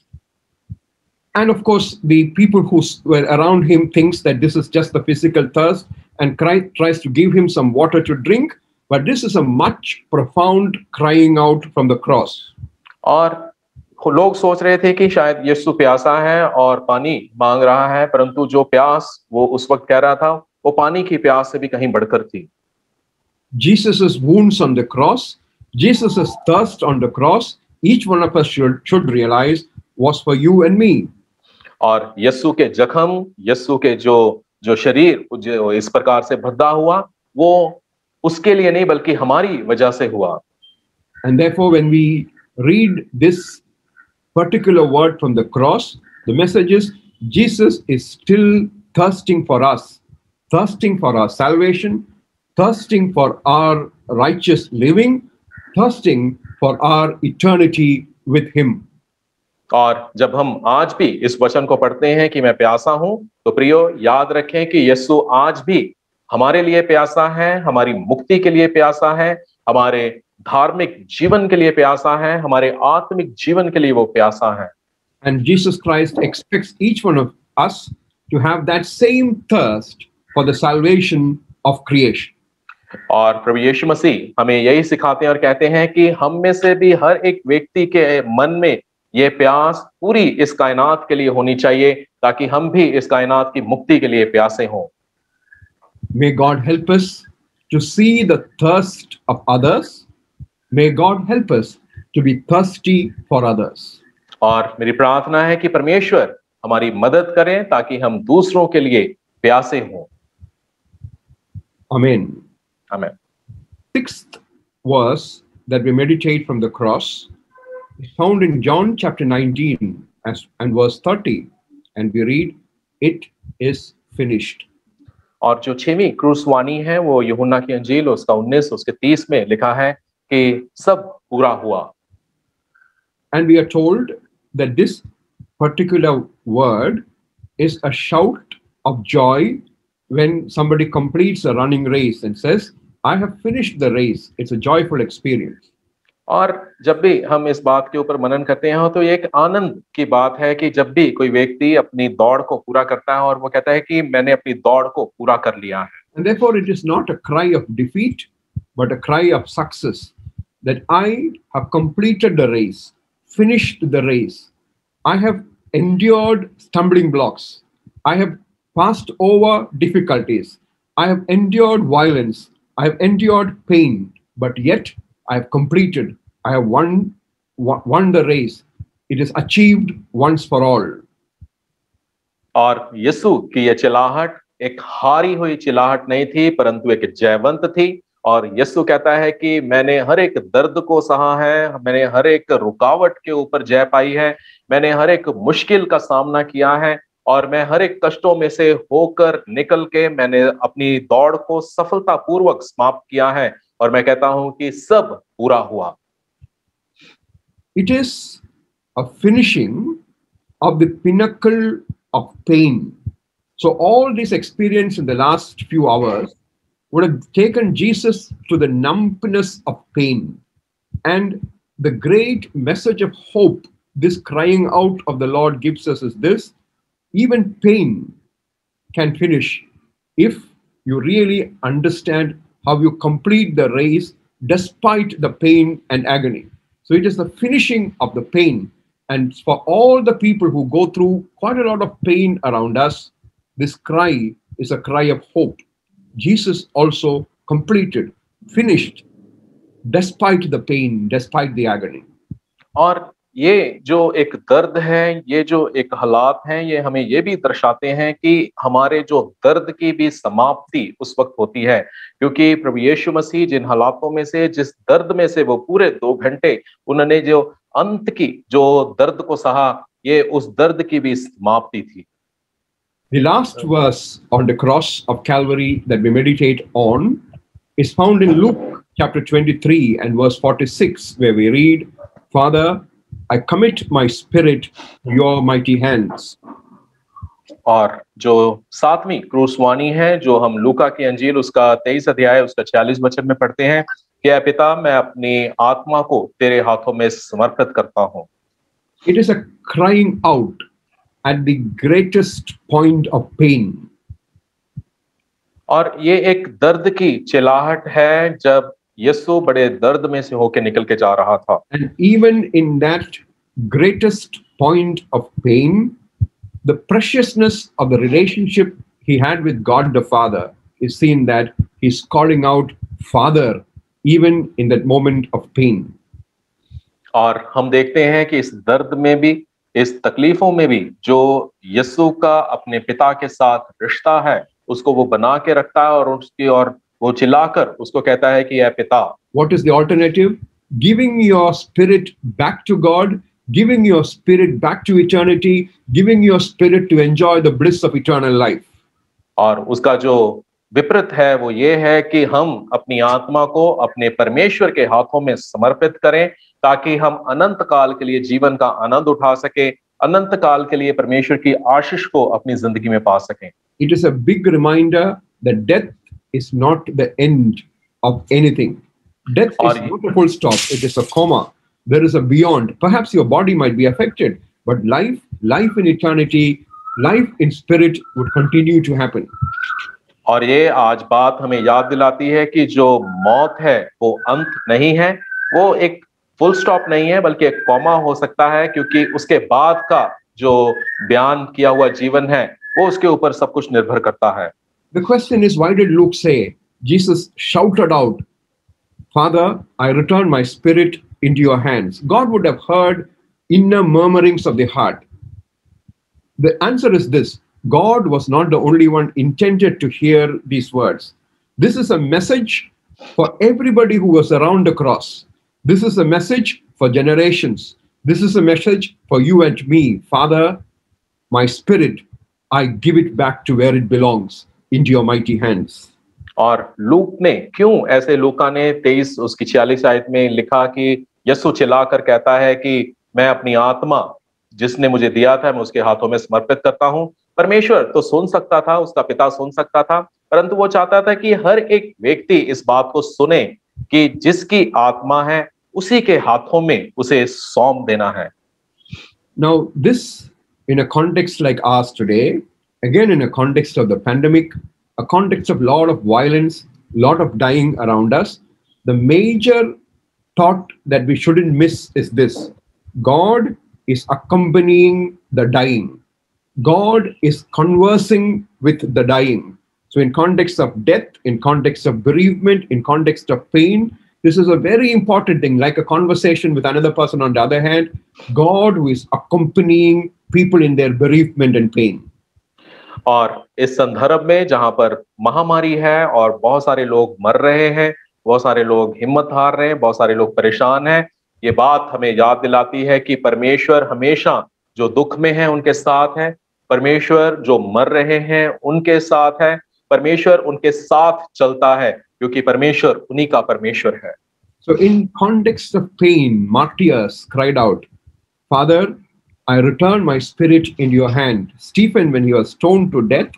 And of course, the people who were around him thinks that this is just the physical thirst, and Christ tries to give him some water to drink, but this is a much profound crying out from the cross. और लोग सोच रहे थे कि शायद यीशु प्यासा है और पानी मांग रहा है, परंतु जो प्यास वो उस वक्त कह रहा था वो पानी की प्यास से भी कहीं बढ़कर थी। Jesus' wounds on the cross, Jesus' thirst on the cross, each one of us should, should realize was for you and me. और यीशु के जख्म, यीशु के जो जो शरीर जो इस प्रकार से भद्दा हुआ, वो उसके लिए नहीं बल्कि हमारी वजह से हुआ। And therefore, when we read this particular word from the cross, the message is Jesus is still thirsting for us, thirsting for our salvation, thirsting for our righteous living, thirsting for our eternity with Him. और जब हम आज भी इस वचन को पढ़ते हैं कि मैं प्यासा हूं, तो प्रियो याद रखें कि यीशु आज भी हमारे लिए प्यासा है, हमारी मुक्ति के लिए प्यासा है, हमारे धार्मिक जीवन के लिए प्यासा है, हमारे आत्मिक जीवन के लिए वो प्यासा है। And Jesus Christ expects each one of us to have that same thirst for the salvation of creation. और प्रभु यीशु मसीह हमें यही सिखाते हैं और कहते हैं कि हम में से भी हर एक व्यक्ति के मन में ये प्यास पूरी इस कायनात के लिए होनी चाहिए, ताकि हम भी इस कायनात की मुक्ति के लिए प्यासे हों। May God help us to see the thirst of others. May God help us to be thirsty for others. और मेरी प्रार्थना है कि परमेश्वर हमारी मदद करें ताकि हम दूसरों के लिए प्यासे हों। Amen. Amen. Sixth verse that we meditate from the cross is found in John chapter nineteen as, and verse thirty, and we read, "It is finished." और जो छेवीं क्रूसवाणी है वो यूहन्ना की अंजील उसका उन्नीस उसके तीस में लिखा है कि सब पूरा हुआ। And we are told that this particular word is a shout of joy when somebody completes a running race and says, "I have finished the race." It's a joyful experience. और जब भी हम इस बात के ऊपर मनन करते हैं तो ये एक आनंद की बात है कि जब भी कोई व्यक्ति अपनी दौड़ को पूरा करता है और वो कहता है कि मैंने अपनी दौड़ को पूरा कर लिया है। And therefore it is not a cry of defeat, but a cry of success, that I have completed the race, finished the race. I have endured stumbling blocks. I have passed over difficulties. I have endured violence. I have endured pain, but yet I have completed. I have won, won the race. It is achieved once for all. और यीशु की यह चिल्लाहट एक हारी हुई चिल्लाहट नहीं थी, परंतु एक जयवंत थी। और यीशु कहता है कि मैंने हर एक दर्द को सहा है, मैंने हर एक रुकावट के ऊपर जय पाई है, मैंने हर एक मुश्किल का सामना किया है, और मैं हर एक कष्टों में से होकर निकल के मैंने अपनी दौड़ को सफलतापूर्वक समाप्त किया है। और मैं कहता हूं कि सब पूरा हुआ। It is a finishing of the pinnacle of pain. So all this experience in the last few hours would have taken Jesus to the numbness of pain. And the great message of hope this crying out of the Lord gives us is this: even pain can finish if you really understand how you complete the race despite the pain and agony. So it is the finishing of the pain. And for all the people who go through quite a lot of pain around us, this cry is a cry of hope. Jesus also completed, finished, despite the pain, despite the agony. और ये जो एक दर्द है, ये जो एक हालात हैं, ये हमें ये भी दर्शाते हैं कि हमारे जो दर्द की भी समाप्ति उस वक्त होती है, क्योंकि प्रभु यीशु मसीह जिन हालातों में से, जिस दर्द में से वो पूरे दो घंटे उन्होंने जो अंत की जो दर्द को सहा, ये उस दर्द की भी समाप्ति थी। The last verse on the cross of Calvary that we meditate on is found in Luke chapter twenty-three and verse forty-six, where we read, "Father, I commit my spirit to your mighty hands." और जो सातवीं क्रूसवाणी है जो हम लूका की अंजील उसका तेईस अध्याय उसका छियालीस वचन में पढ़ते हैं कि ऐ पिता, मैं अपनी आत्मा को तेरे हाथों में समर्पित करता हूं। It is a crying out at the greatest point of pain. और ये एक दर्द की चिल्लाहट है जब यीशु बड़े दर्द में से होकर निकल के जा रहा था। And even in that greatest point of pain, the preciousness of the relationship he had with God the Father is seen, that he's calling out, "Father," even in that moment of pain. और हम देखते हैं कि इस दर्द में भी, इस तकलीफों में भी, जो यीशु का अपने पिता के साथ रिश्ता है उसको वो बना के रखता है और उसकी और वो चिल्लाकर उसको कहता है कि ऐ पिता। What is the alternative? Giving your spirit back to God, giving your spirit back to eternity, giving your spirit to enjoy the bliss of eternal life. और उसका जो विपरीत है वो ये है कि हम अपनी आत्मा को अपने परमेश्वर के हाथों में समर्पित करें ताकि हम अनंत काल के लिए जीवन का आनंद उठा सके, अनंत काल के लिए परमेश्वर की आशीष को अपनी जिंदगी में पा सकें। It is a big reminder that death is not the end of anything. Death is not a full stop, it is a comma. There is a beyond. Perhaps your body might be affected, but life, life in eternity, life in spirit would continue to happen. और ये आज बात हमें याद दिलाती है कि जो मौत है वो अंत नहीं है, वो एक फुल स्टॉप नहीं है बल्कि एक कॉमा हो सकता है, क्योंकि उसके बाद का जो बयान किया हुआ जीवन है वो उसके ऊपर सब कुछ निर्भर करता है। The question is, why did Luke say, Jesus shouted out, Father, I return my spirit into your hands? God would have heard inner murmurings of the heart. The answer is this: God was not the only one intended to hear these words. This is a message for everybody who was around the cross. This is a message for generations. This is a message for you and me. Father, my spirit, I give it back to where it belongs, into your mighty hands. और Luke ने क्यों ऐसे लूका ने तेईस उसकी छियालीस आयत में लिखा कि यीशु चिल्लाकर कहता है कि मैं अपनी आत्मा जिसने मुझे दिया था मैं उसके हाथों में समर्पित करता हूं। परमेश्वर तो सुन सकता था, उसका पिता सुन सकता था, परंतु वो चाहता था कि हर एक व्यक्ति इस बात को सुने कि जिसकी आत्मा है उसी के हाथों में उसे सौंप देना है। Now this, in a context like ours today, again in a context of the pandemic, a context of lot of violence, lot of dying around us, the major thought that we shouldn't miss is this: God is accompanying the dying. God is conversing with the dying. So in context of death, in context of bereavement, in context of pain, this is a very important thing, like a conversation with another person. On the other hand, God who is accompanying people in their bereavement and pain. और इस संदर्भ में जहां पर महामारी है और बहुत सारे लोग मर रहे हैं, बहुत सारे लोग हिम्मत हार रहे हैं, बहुत सारे लोग परेशान हैं, ये बात हमें याद दिलाती है कि परमेश्वर हमेशा जो दुख में है उनके साथ है, परमेश्वर जो मर रहे हैं उनके साथ है, परमेश्वर उनके साथ चलता है क्योंकि परमेश्वर उन्हीं का परमेश्वर है। So in context of pain, martyrs cried out, Father, I return my spirit in your hand. Stephen, when he was stoned to death,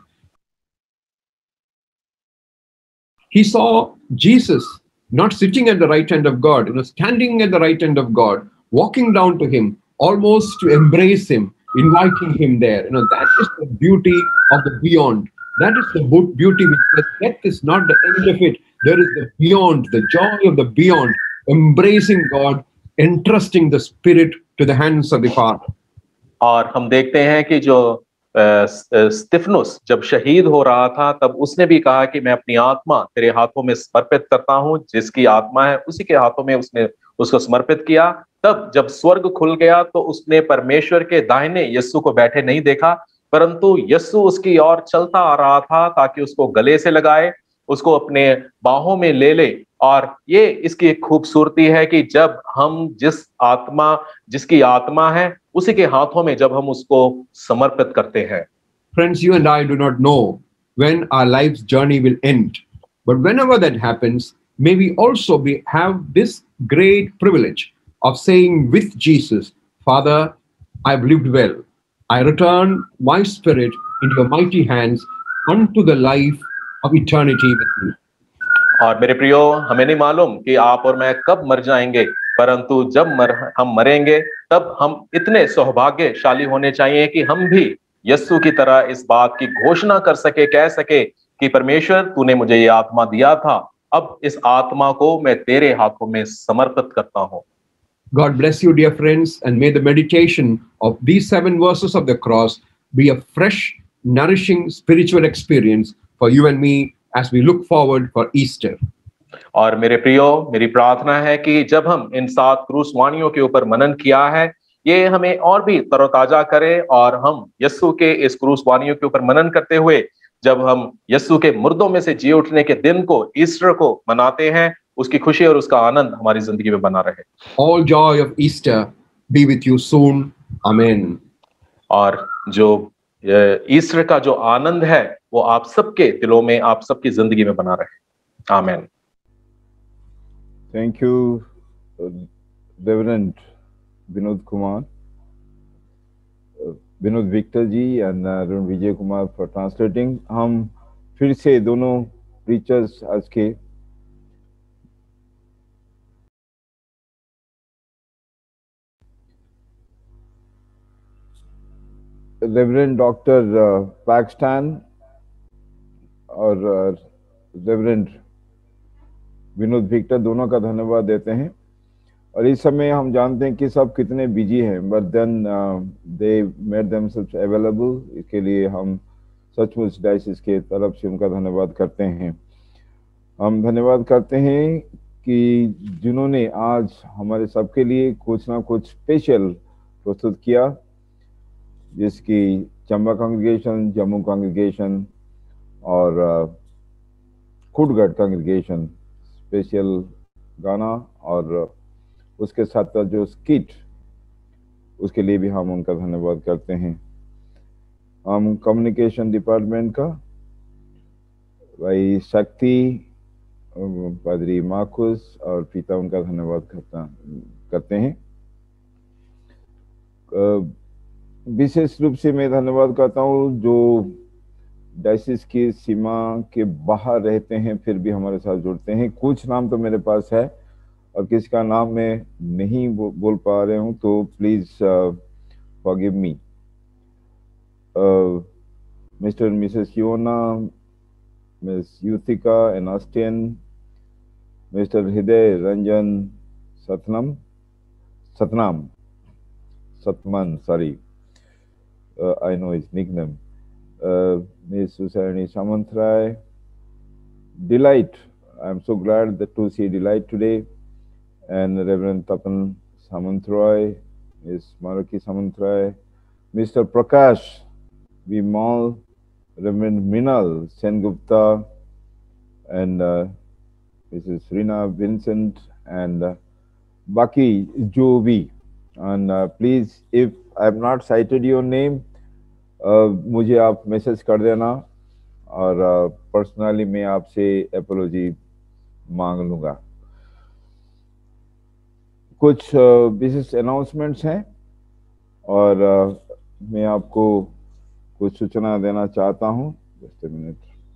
he saw Jesus not sitting at the right hand of God, you know, standing at the right hand of God, walking down to him, almost to embrace him, inviting him there. You know, that is the beauty of the beyond. That is the beauty which says death is not the end of it. There is the beyond, the joy of the beyond, embracing God, entrusting the Spirit to the hands of the Father. और हम देखते हैं कि जो स्तिफनुस जब शहीद हो रहा था तब उसने भी कहा कि मैं अपनी आत्मा तेरे हाथों में समर्पित करता हूं, जिसकी आत्मा है उसी के हाथों में उसने उसको समर्पित किया। तब जब स्वर्ग खुल गया तो उसने परमेश्वर के दाहिने यीशु को बैठे नहीं देखा, परंतु यीशु उसकी ओर चलता आ रहा था ताकि उसको गले से लगाए, उसको अपने बाहों में ले ले। और ये इसकी एक खूबसूरती है कि जब हम जिस आत्मा जिसकी आत्मा है उसी के हाथों में जब हम उसको समर्पित करते हैं। Friends, you and I do not know when our life's journey will end, but whenever that happens, may we also be have this great privilege of saying with Jesus, Father, I've lived well. I return my spirit into your mighty hands unto the life of eternity with you. और मेरे प्रियो, हमें नहीं मालूम कि आप और मैं कब मर जाएंगे, परंतु जब मर हम मरेंगे तब हम इतने सौभाग्यशाली होने चाहिए कि हम भी यीशु की तरह इस बात की घोषणा कर सके, कह सके कि परमेश्वर तूने मुझे ये आत्मा दिया था, अब इस आत्मा को मैं तेरे हाथों में समर्पित करता हूं। God bless you, dear friends, and may the meditation of these seven verses of the cross be a fresh, nourishing spiritual experience for you and me as we look forward for Easter. और मेरे प्रियो, मेरी प्रार्थना है कि जब हम इन सात क्रूस वाणियों के ऊपर मनन किया है, ये हमें और भी तरोताजा करे और हम यीशु के इस क्रूस वाणियों के ऊपर मनन करते हुए जब हम यीशु के मुर्दों में से जी उठने के दिन को, ईस्टर को मनाते हैं, उसकी खुशी और उसका आनंद हमारी जिंदगी में बना रहे। All joy of Easter be with you soon. Amen. और जो ईस्टर का जो आनंद है वो आप सबके दिलों में, आप सबकी जिंदगी में बना रहे। आमीन। Thank you, Reverend Vinod Kumar, uh, Vinod Victor ji and uh, Reverend Vijay Kumar for translating. हम फिर से दोनों preachers आज के रेवरेंड डॉक्टर पाकिस्तान और रेवरेंड विनोद विक्टर दोनों का धन्यवाद देते हैं। और इस समय हम जानते हैं कि सब कितने बिजी हैं, but then they made themselves available. इसके लिए हम सचमुच डायसिस के तरफ से उनका धन्यवाद करते हैं। हम धन्यवाद करते हैं कि जिन्होंने आज हमारे सबके लिए कुछ ना कुछ स्पेशल प्रस्तुत किया, जिसकी चंबा कांग्रेगेशन, जम्मू कांग्रेगेशन और खुडगढ़ कांग्रेगेशन स्पेशल गाना और उसके साथ जो स्किट, उसके लिए भी हम उनका धन्यवाद करते हैं। हम कम्युनिकेशन डिपार्टमेंट का भाई शक्ति, पादरी मार्कुस और पिता उनका धन्यवाद करता करते हैं। विशेष रूप से मैं धन्यवाद करता हूँ जो डायसिस की सीमा के बाहर रहते हैं फिर भी हमारे साथ जुड़ते हैं। कुछ नाम तो मेरे पास है और किसी का नाम मैं नहीं बो, बोल पा रहे हूँ, तो please forgive me. Mister and missus Yona, miss Yuthika and Austin, mister Hriday Ranjan Satnam Satnam Satman sorry Uh, I know his nickname. Uh, Miss Susani Samantrai, Delight. I'm so glad that to see Delight today, and Reverend Tapan Samantrai, Miss Maruki Samantrai, Mister Prakash Vimal, Reverend Minal Sengupta, and uh, Missus Rina Vincent, and uh, Baki Jovi. And uh, please, if I have not cited your name, uh, मुझे आप message कर देना और personally uh, मैं आपसे apiology मांग लूँगा। कुछ विशेष अनाउंसमेंट्स हैं और uh, मैं आपको कुछ सूचना देना चाहता हूँ। Just a minute.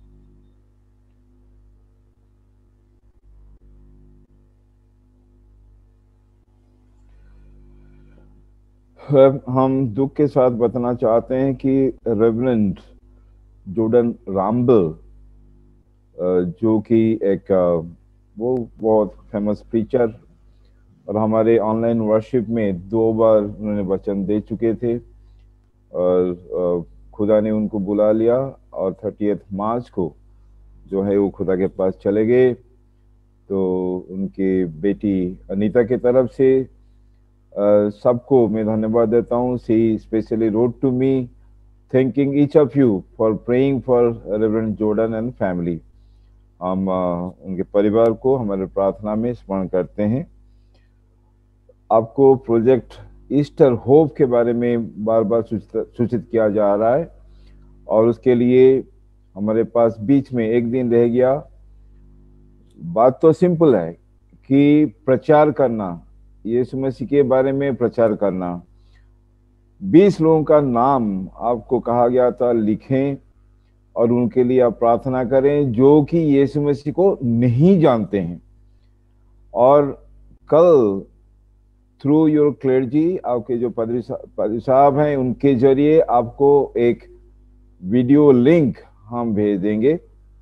हम दुख के साथ बताना चाहते हैं कि रेवरेंड जॉर्डन राम्बल, जो कि एक वो बहुत फेमस प्रीचर और हमारे ऑनलाइन वर्शिप में दो बार उन्होंने वचन दे चुके थे और खुदा ने उनको बुला लिया और थर्टियथ मार्च को जो है वो खुदा के पास चले गए। तो उनकी बेटी अनीता की तरफ से Uh, सबको मैं धन्यवाद देता हूँ। Especially road to me thanking each of you for praying for reverend Jordan and family. हम uh, उनके परिवार को हमारे प्रार्थना में स्मरण करते हैं। आपको प्रोजेक्ट ईस्टर होप के बारे में बार बार सूचित किया जा रहा है और उसके लिए हमारे पास बीच में एक दिन रह गया। बात तो सिंपल है कि प्रचार करना, यीशु मसीह के बारे में प्रचार करना। बीस लोगों का नाम आपको कहा गया था लिखें और उनके लिए आप प्रार्थना करें जो कि यीशु मसीह को नहीं जानते हैं। और कल थ्रू योर क्लेर्जी, आपके जो पादरी पादरी साहब हैं, उनके जरिए आपको एक वीडियो लिंक हम भेज देंगे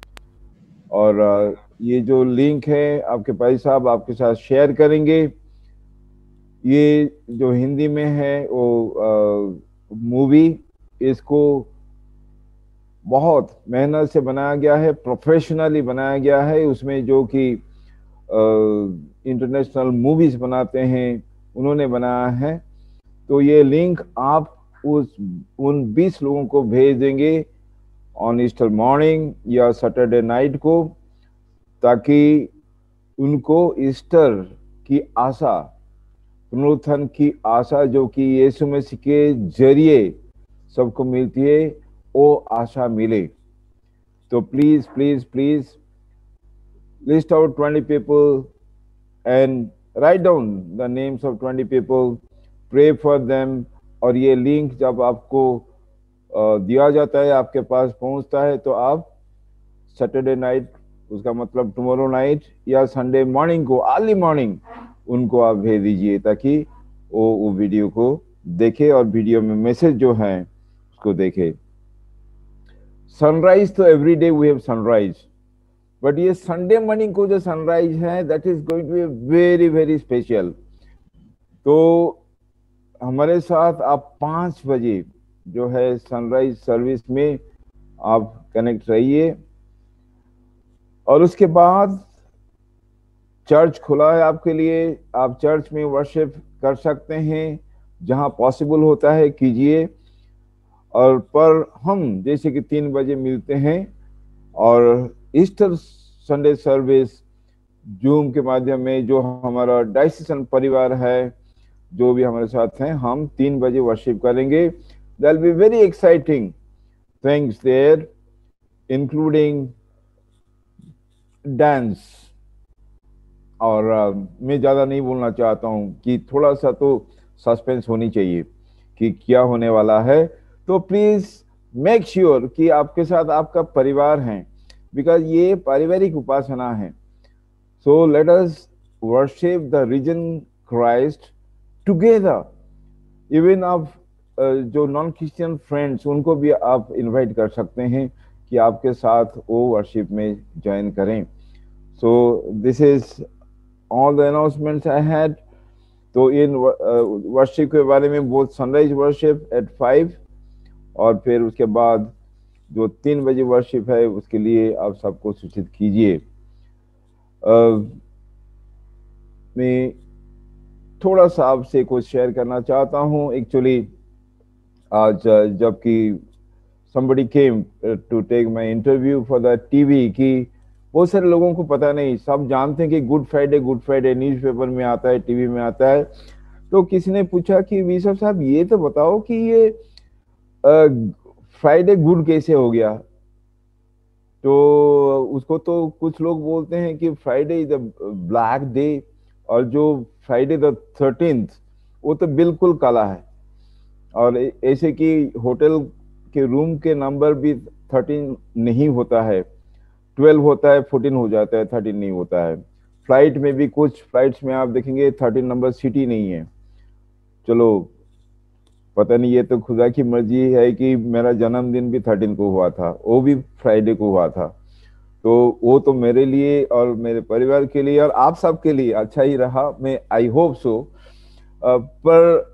और ये जो लिंक है आपके पादरी साहब आपके साथ शेयर करेंगे। ये जो हिंदी में है वो मूवी, इसको बहुत मेहनत से बनाया गया है, प्रोफेशनली बनाया गया है। उसमें जो कि इंटरनेशनल मूवीज बनाते हैं उन्होंने बनाया है। तो ये लिंक आप उस उन बीस लोगों को भेज देंगे ऑन ईस्टर मॉर्निंग या सैटरडे नाइट को, ताकि उनको ईस्टर की आशा, पुनरुत्थान की आशा जो कि यीशु मसीह के जरिए सबको मिलती है, वो आशा मिले। तो please please please list out twenty people and write down the names of twenty people, pray for them. और ये लिंक जब आपको दिया जाता है, आपके पास पहुंचता है, तो आप सैटरडे नाइट, उसका मतलब टुमारो नाइट, या संडे मॉर्निंग को, अर्ली मॉर्निंग उनको आप भेज दीजिए, ताकि वो वो वीडियो को देखे और वीडियो में मैसेज जो है उसको देखे। सनराइज तो every day we have sunrise, but ये संडे मॉर्निंग को जो सनराइज है, that is going to be very very special. तो हमारे साथ आप पाँच बजे जो है सनराइज सर्विस में आप कनेक्ट रहिए। और उसके बाद चर्च खुला है आपके लिए, आप चर्च में वर्शिप कर सकते हैं, जहां पॉसिबल होता है कीजिए। और पर हम जैसे कि तीन बजे मिलते हैं, और ईस्टर संडे सर्विस जूम के माध्यम में, जो हमारा डायसिसन परिवार है, जो भी हमारे साथ हैं, हम तीन बजे वर्शिप करेंगे। That will be very exciting things there, including dance. और uh, मैं ज़्यादा नहीं बोलना चाहता हूँ, कि थोड़ा सा तो सस्पेंस होनी चाहिए कि क्या होने वाला है। तो प्लीज़ मेक श्योर कि आपके साथ आपका परिवार है, बिकॉज ये पारिवारिक उपासना है। So let us worship the reason Christ together. Even आप uh, जो नॉन क्रिश्चियन फ्रेंड्स, उनको भी आप इनवाइट कर सकते हैं कि आपके साथ वो वर्शिप में ज्वाइन करें। So this is all the announcements I had. तो इन वर्शिप के बारे में बहुत, सनराइज वर्शिप एट फाइव, और फिर उसके बाद जो तीन बजे वर्शिप है उसके लिए आप सबको सूचित कीजिए। मैं थोड़ा सा आपसे कुछ शेयर करना चाहता हूँ। एक्चुअली आज जबकि somebody came to take my interview for the T V, की बहुत सारे लोगों को पता नहीं, सब जानते हैं कि good Friday good Friday newspaper में आता है, टीवी में आता है। तो किसी ने पूछा कि विशव साहब ये तो बताओ कि ये फ्राइडे गुड कैसे हो गया। तो उसको तो कुछ लोग बोलते हैं कि Friday is the black day, और जो फ्राइडे द थर्टींथ वो तो बिल्कुल काला है। और ऐसे कि होटल के रूम के नंबर भी थर्टीन नहीं होता है, ट्वेल्व होता है, फोर्टीन हो जाता है, थर्टीन नहीं होता है। फ्लाइट में भी कुछ फ्लाइट्स में आप देखेंगे थर्टीन नंबर सीटी नहीं है। चलो पता नहीं, ये तो खुदा की मर्जी है कि मेरा जन्मदिन भी थर्टीन को हुआ था, वो भी फ्राइडे को हुआ था। तो वो तो मेरे लिए और मेरे परिवार के लिए और आप सब के लिए अच्छा ही रहा, मैं आई होप सो। पर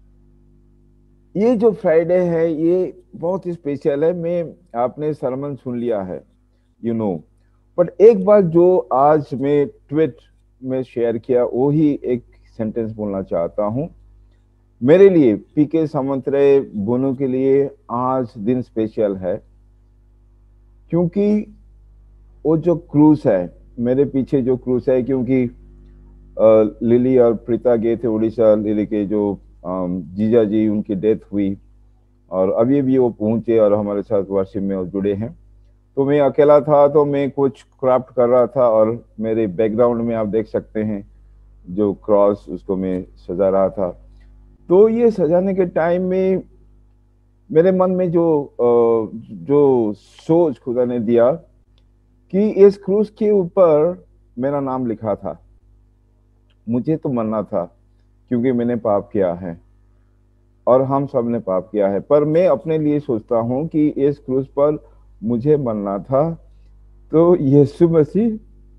ये जो फ्राइडे है ये बहुत ही स्पेशल है। मैं आपने सरमन सुन लिया है, यू नो, बट एक बात जो आज मैं ट्वीट में शेयर किया, वो ही एक सेंटेंस बोलना चाहता हूँ। मेरे लिए, पीके सामंतराय बोनू के लिए आज दिन स्पेशल है, क्योंकि वो जो क्रूज है, मेरे पीछे जो क्रूज है, क्योंकि आ, लिली और प्रीता गए थे उड़ीसा, लिली के जो जीजा जी, उनकी डेथ हुई, और अभी भी वो पहुंचे और हमारे साथ वर्शिप में जुड़े हैं। तो मैं अकेला था, तो मैं कुछ क्राफ्ट कर रहा था, और मेरे बैकग्राउंड में आप देख सकते हैं जो क्रॉस, उसको मैं सजा रहा था। तो ये सजाने के टाइम में मेरे मन में जो जो सोच खुदा ने दिया कि इस क्रूज के ऊपर मेरा नाम लिखा था। मुझे तो मरना था, क्योंकि मैंने पाप किया है और हम सब ने पाप किया है। पर मैं अपने लिए सोचता हूँ कि इस क्रूज पर मुझे मरना था, तो यीशु मसीह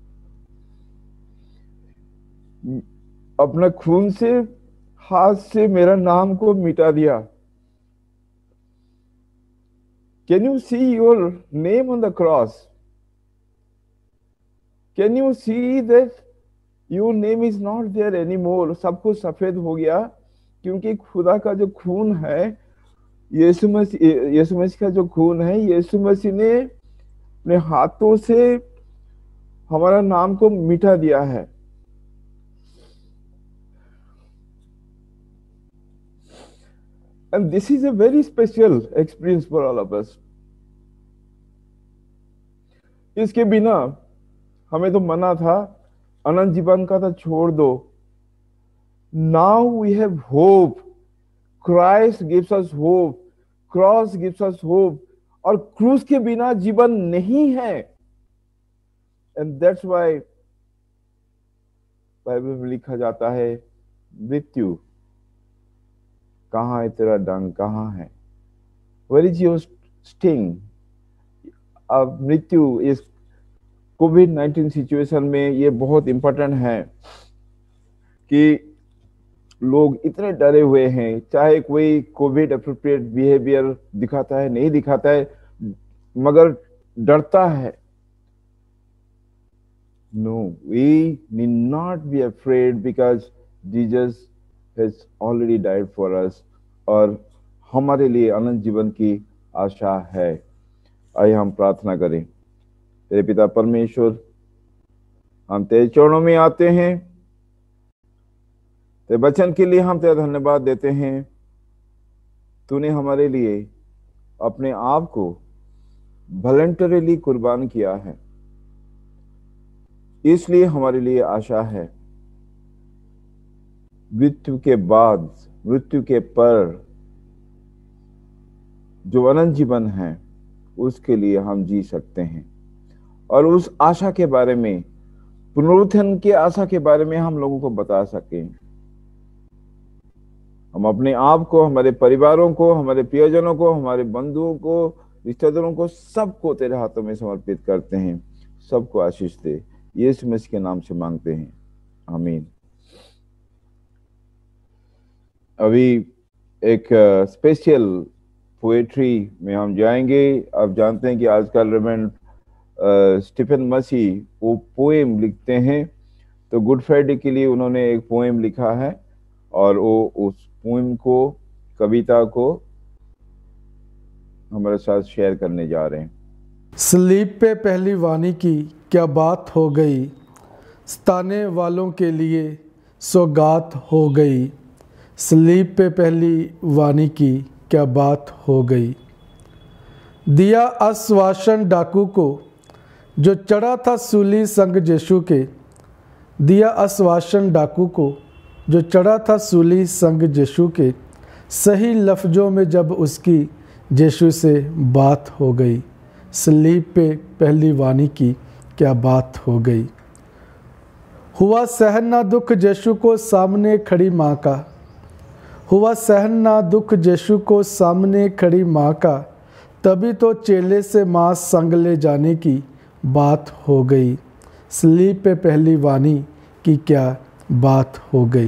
अपना खून से, हाथ से मेरा नाम को मिटा दिया। Can you see your name on the cross? Can you see that your name is not there anymore? सब कुछ सफेद हो गया, क्योंकि खुदा का जो खून है, यीशु मसीह यीशु मसीह का जो खून है, यीशु मसीह ने अपने हाथों से हमारा नाम को मिटा दिया है। And this is a very special experience for all of us. इसके बिना हमें तो मना था, अनंत जीवन का तो छोड़ दो। Now we have hope. Christ gives us hope. Cross gives us hope. और क्रूस के बिना जीवन नहीं है। And that's why बाइबल में लिखा जाता है, मृत्यु कहाँ है तेरा डंक, कहाँ है? Where is your sting? अब मृत्यु इस कोविड नाइनटीन सिचुएशन में ये बहुत इंपॉर्टेंट है कि लोग इतने डरे हुए हैं, चाहे कोई कोविड अप्रोप्रिएट बिहेवियर दिखाता है, नहीं दिखाता है, मगर डरता है। No, we need not be afraid because Jesus has already died for us और हमारे लिए अनंत जीवन की आशा है। आइए हम प्रार्थना करें। तेरे पिता परमेश्वर, हम तेरे चरणों में आते हैं, तेरे वचन के लिए हम तेरा धन्यवाद देते हैं। तूने हमारे लिए अपने आप को वॉलंटरीली कुर्बान किया है, इसलिए हमारे लिए आशा है। मृत्यु के बाद, मृत्यु के पर जो अनंत जीवन है, उसके लिए हम जी सकते हैं और उस आशा के बारे में, पुनरुत्थान की आशा के बारे में हम लोगों को बता सकें। हम अपने आप को, हमारे परिवारों को, हमारे प्रियजनों को, हमारे बंधुओं को, रिश्तेदारों को, सबको तेरे हाथों में समर्पित करते हैं। सबको आशीष दे, यीशु मसीह के नाम से मांगते हैं, आमीन। अभी एक स्पेशल पोएट्री में हम जाएंगे। आप जानते हैं कि आजकल रेवरेंड स्टीफन मसीह वो पोएम लिखते हैं, तो गुड फ्राइडे के लिए उन्होंने एक पोएम लिखा है और वो उस पोएम को, कविता को हमारे साथ शेयर करने जा रहे हैं। स्लीप पे पहली वाणी की क्या बात हो गई, सताने वालों के लिए सौगात हो गई। स्लीप पे पहली वाणी की क्या बात हो गई। दिया आश्वासन डाकू को जो चढ़ा था सूली संग यीशु के। दिया आश्वासन डाकू को जो चढ़ा था सूली संग यीशु के। सही लफ्ज़ों में जब उसकी यीशु से बात हो गई। स्लीप पे पहली वाणी की क्या बात हो गई। हुआ सहना दुख यीशु को सामने खड़ी माँ का। हुआ सहना दुख यीशु को सामने खड़ी माँ का। तभी तो चेले से माँ संग ले जाने की बात हो गई। स्लीप पे पहली वाणी की क्या बात हो गई।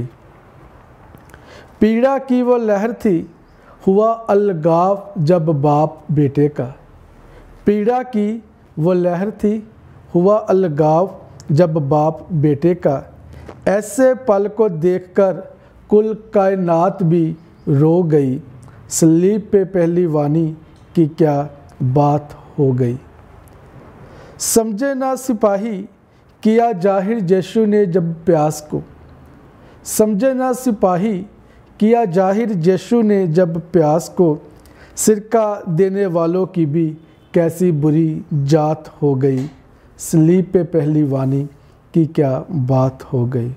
पीड़ा की वो लहर थी, हुआ अलगाव जब बाप बेटे का। पीड़ा की वो लहर थी, हुआ अलगाव जब बाप बेटे का। ऐसे पल को देखकर कुल कायनात भी रो गई। स्लीप पे पहली वाणी की क्या बात हो गई। समझे ना सिपाही किया जाहिर यीशु ने जब प्यास को। समझे ना सिपाही किया जाहिर यीशु ने जब प्यास को। सिरका देने वालों की भी कैसी बुरी जात हो गई। स्लीप पे पहली वाणी की क्या बात हो गई।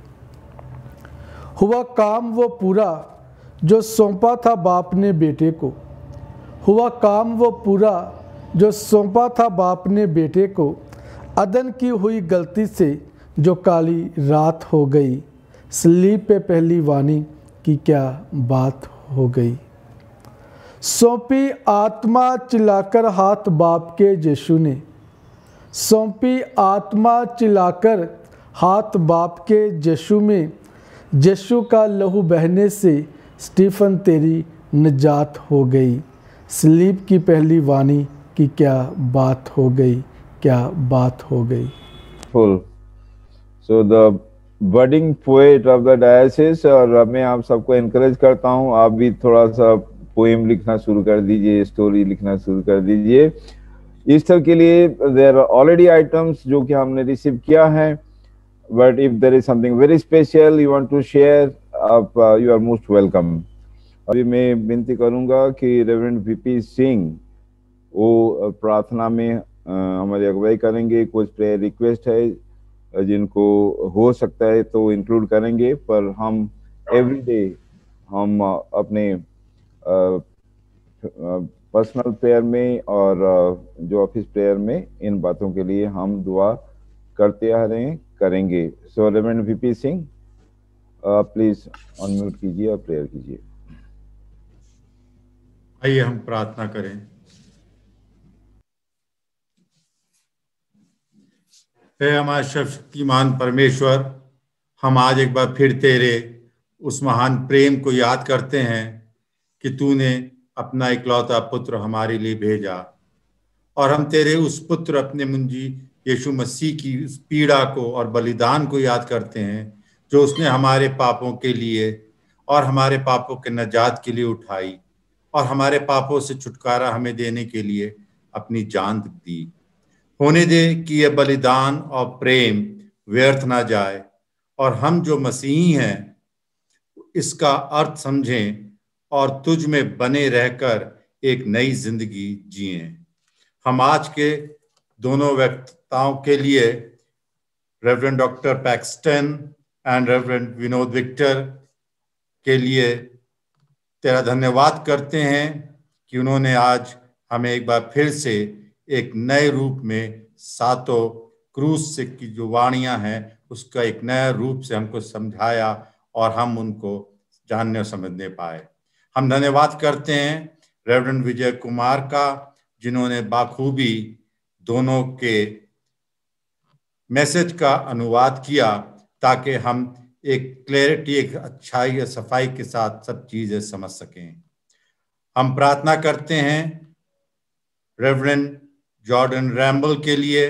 हुआ काम वो पूरा जो सौंपा था बाप ने बेटे को। हुआ काम वो पूरा जो सौंपा था बाप ने बेटे को। अदन की हुई गलती से जो काली रात हो गई। स्लीप पे पहली वाणी की क्या बात हो गई। सौंपी आत्मा चिल्लाकर हाथ बाप के यीशु ने। सौंपी आत्मा चिल्लाकर हाथ बाप के यीशु में। यीशु का लहू बहने से स्टीफन तेरी निजात हो गई। स्लीप की पहली वाणी की क्या बात हो गई, क्या बात हो गई। Full so the budding poet of the diocese, और मैं आप सबको एनकरेज करता हूँ, आप भी थोड़ा सा पोएम लिखना शुरू कर दीजिए, स्टोरी लिखना शुरू कर दीजिए। ईस्टर के लिए देयर आर ऑलरेडी आइटम्स जो कि हमने रिसीव किया है, but if there is something very special you want to share, आप यू आर मोस्ट वेलकम। अभी मैं विनती करूंगा कि रेवरेंड वीपी सिंह वो प्रार्थना में हमारी अगुवाई करेंगे। कुछ प्रेयर रिक्वेस्ट है जिनको हो सकता है तो इंक्लूड करेंगे, पर हम एवरीडे हम अपने पर्सनल प्रेयर में और जो ऑफिस प्रेयर में इन बातों के लिए हम दुआ करते आ रहे हैं, करेंगे। So reverend VP Singh please unmute कीजिए और प्रेयर कीजिए। आइए हम प्रार्थना करें। हे हमारे सर्वशक्तिमान परमेश्वर, हम आज एक बार फिर तेरे उस महान प्रेम को याद करते हैं कि तूने अपना इकलौता पुत्र हमारे लिए भेजा, और हम तेरे उस पुत्र अपने मुंजी यीशु मसीह की उस पीड़ा को और बलिदान को याद करते हैं जो उसने हमारे पापों के लिए और हमारे पापों के नजात के लिए उठाई, और हमारे पापों से छुटकारा हमें देने के लिए अपनी जान दी। होने दे कि यह बलिदान और प्रेम व्यर्थ ना जाए, और हम जो मसीही हैं इसका अर्थ समझें और तुझ में बने रहकर एक नई जिंदगी जिएं। हम आज के दोनों वक्ताओं के लिए, reverend doctor Paxton and reverend Vinod Victor के लिए तेरा धन्यवाद करते हैं कि उन्होंने आज हमें एक बार फिर से एक नए रूप में सातों क्रूस से की जो वाणियां हैं उसका एक नया रूप से हमको समझाया और हम उनको जानने और समझने पाए। हम धन्यवाद करते हैं रेवरेंड विजय कुमार का, जिन्होंने बाखूबी दोनों के मैसेज का अनुवाद किया ताकि हम एक क्लैरिटी, एक अच्छाई या सफाई के साथ सब चीजें समझ सकें। हम प्रार्थना करते हैं रेवरेंड जॉर्डन रैम्बल के लिए,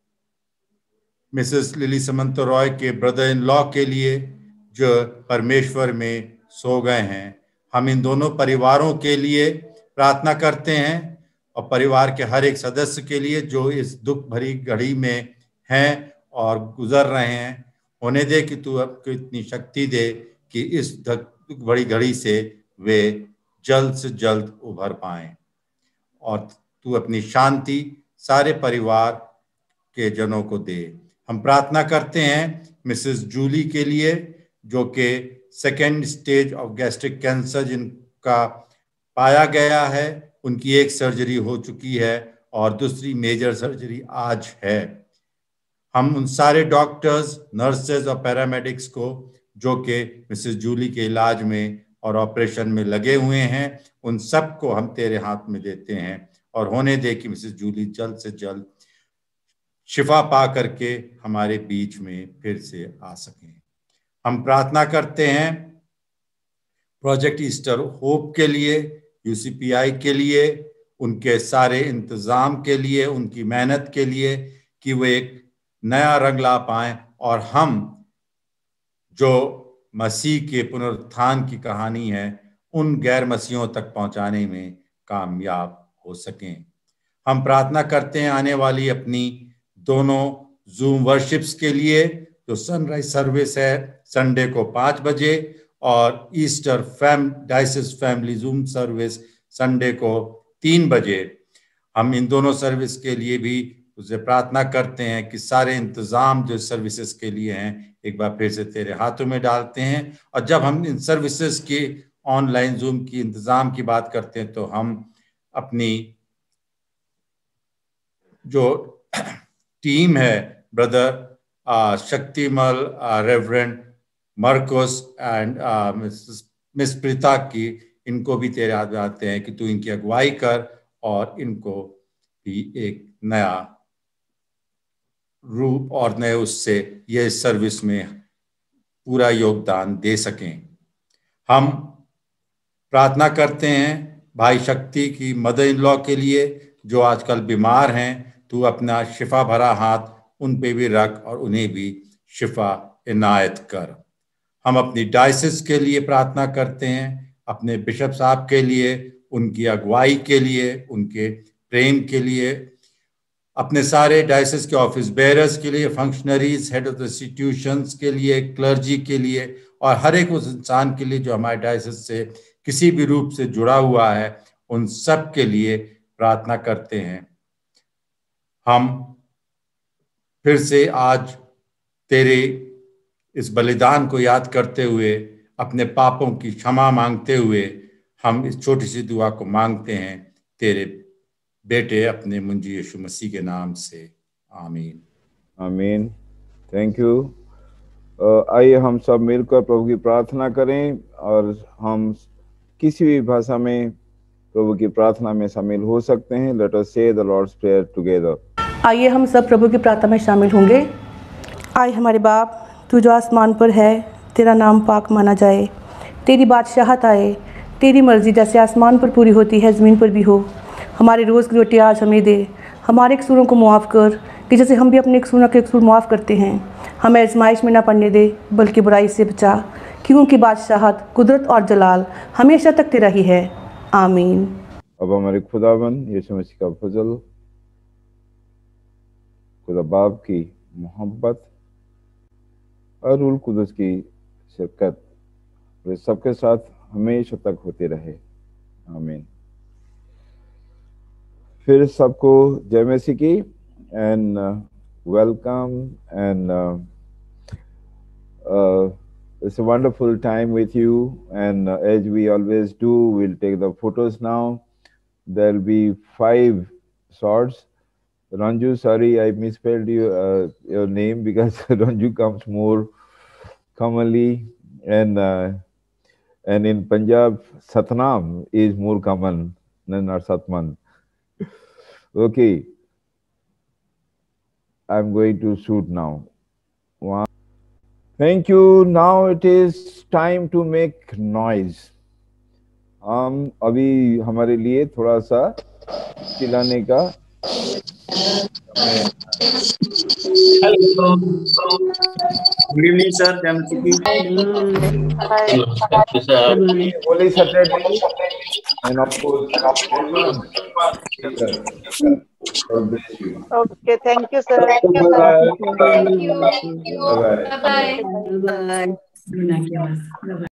मिसेस लिली समंत रॉय के ब्रदर इन लॉ के लिए जो परमेश्वर में सो गए हैं। हम इन दोनों परिवारों के लिए प्रार्थना करते हैं और परिवार के हर एक सदस्य के लिए जो इस दुख भरी घड़ी में हैं और गुजर रहे हैं। होने दे कि तू आपको इतनी शक्ति दे कि इस दुख भरी घड़ी से वे जल्द से जल्द उभर पाएं, और तू अपनी शांति सारे परिवार के जनों को दे। हम प्रार्थना करते हैं मिसेस जूली के लिए जो कि second stage of gastric cancer जिनका पाया गया है, उनकी एक सर्जरी हो चुकी है और दूसरी मेजर सर्जरी आज है। हम उन सारे डॉक्टर्स, नर्सेज और पैरामेडिक्स को जो कि मिसेस जूली के इलाज में और ऑपरेशन में लगे हुए हैं, उन सब को हम तेरे हाथ में देते हैं, और होने दे कि मिसेस जूली जल्द से जल्द शिफा पा करके हमारे बीच में फिर से आ सकें। हम प्रार्थना करते हैं प्रोजेक्ट ईस्टर होप के लिए, यूसीपीआई के लिए, उनके सारे इंतजाम के लिए, उनकी मेहनत के लिए कि वो एक नया रंग ला पाएं और हम जो मसीह के पुनरुत्थान की कहानी है उन गैर मसीहों तक पहुंचाने में कामयाब हो सकें। हम प्रार्थना करते हैं आने वाली अपनी दोनों जूम वर्शिप्स के लिए, जो सनराइज सर्विस है संडे को पाँच बजे और Easter fam diocese family zoom service Sunday को तीन बजे। हम इन दोनों सर्विस के लिए भी उसे प्रार्थना करते हैं कि सारे इंतजाम जो सर्विसेज के लिए हैं एक बार फिर से तेरे हाथों में डालते हैं। और जब हम इन सर्विसेज के ऑनलाइन जूम की इंतजाम की बात करते हैं तो हम अपनी जो टीम है, brother Shaktimal, reverend Marcos and miss Preeta की, इनको भी तेरे हाथ में आते हैं कि तू इनकी अगुवाई कर और इनको भी एक नया रूप और नए उससे ये सर्विस में पूरा योगदान दे सकें। हम प्रार्थना करते हैं भाई शक्ति की मदर इन लॉ के लिए जो आजकल बीमार हैं, तू अपना शिफा भरा हाथ उन पे भी रख और उन्हें भी शिफा इनायत कर। हम अपनी डायसिस के लिए प्रार्थना करते हैं, अपने बिशप साहब के लिए, उनकी अगुवाई के लिए, उनके प्रेम के लिए, अपने सारे डायसिस के ऑफिस बेयरर्स के लिए, functionaries, head of the institutions के लिए, क्लर्जी के लिए और हर एक उस इंसान के लिए जो हमारे डायसिस से किसी भी रूप से जुड़ा हुआ है, उन सब के लिए प्रार्थना करते हैं। हम फिर से आज तेरे इस बलिदान को याद करते हुए, अपने पापों की क्षमा मांगते हुए, हम इस छोटी सी दुआ को मांगते हैं तेरे बेटे अपने मुंजी यीशु मसीह के नाम से, आमीन। आमीन। Thank you. आइए हम सब मिलकर प्रभु की प्रार्थना करें और हम किसी भी भाषा में प्रभु की प्रार्थना में शामिल हो सकते हैं। लेट अस से द लॉर्ड्स प्रेयर टुगेदर। आइए हम सब प्रभु की प्रार्थना में शामिल होंगे। आए हमारे बाप, तू जो आसमान पर है, तेरा नाम पाक माना जाए, तेरी बादशाहत आए, तेरी मर्जी जैसे आसमान पर पूरी होती है ज़मीन पर भी हो। हमारे रोज़ की रोटी आज हमें दे, हमारे कसूरों को मुआफ़ कर कि जैसे हम भी अपने कसूरों के कसूर मुआफ़ करते हैं। हमें आजमाइश में ना पड़ने दे, बल्कि बुराई से बचा, क्योंकि बादशाहत, कुदरत और जलाल हमेशा तक तेरा ही है, आमीन। अब हमारे खुदावन यीशु मसीह का फजल, खुदा बाप की मोहब्बत और रूह कुदस की शिरकत वे सबके साथ हमेशा तक होती रहे, आमीन। फिर सबको जय मसीह की and welcome and it's a wonderful time with you, and uh, as we always do, we'll take the photos now. There'll be five shots. Ranju, sorry I misspelled you, uh, your name because Ranju comes more commonly, and uh, and in Punjab Satnam is more common than our Satman. Okay, I'm going to shoot now. One. Thank you. Now it is time to make noise. हम अभी हमारे लिए थोड़ा सा चिल्लाने का Hello. Good evening, sir. Thank you. Thank you, sir. Holy Saturday, and of course, God bless you. Okay, thank you, sir. Thank you, sir. Thank you. Bye bye. Bye bye. Bye bye.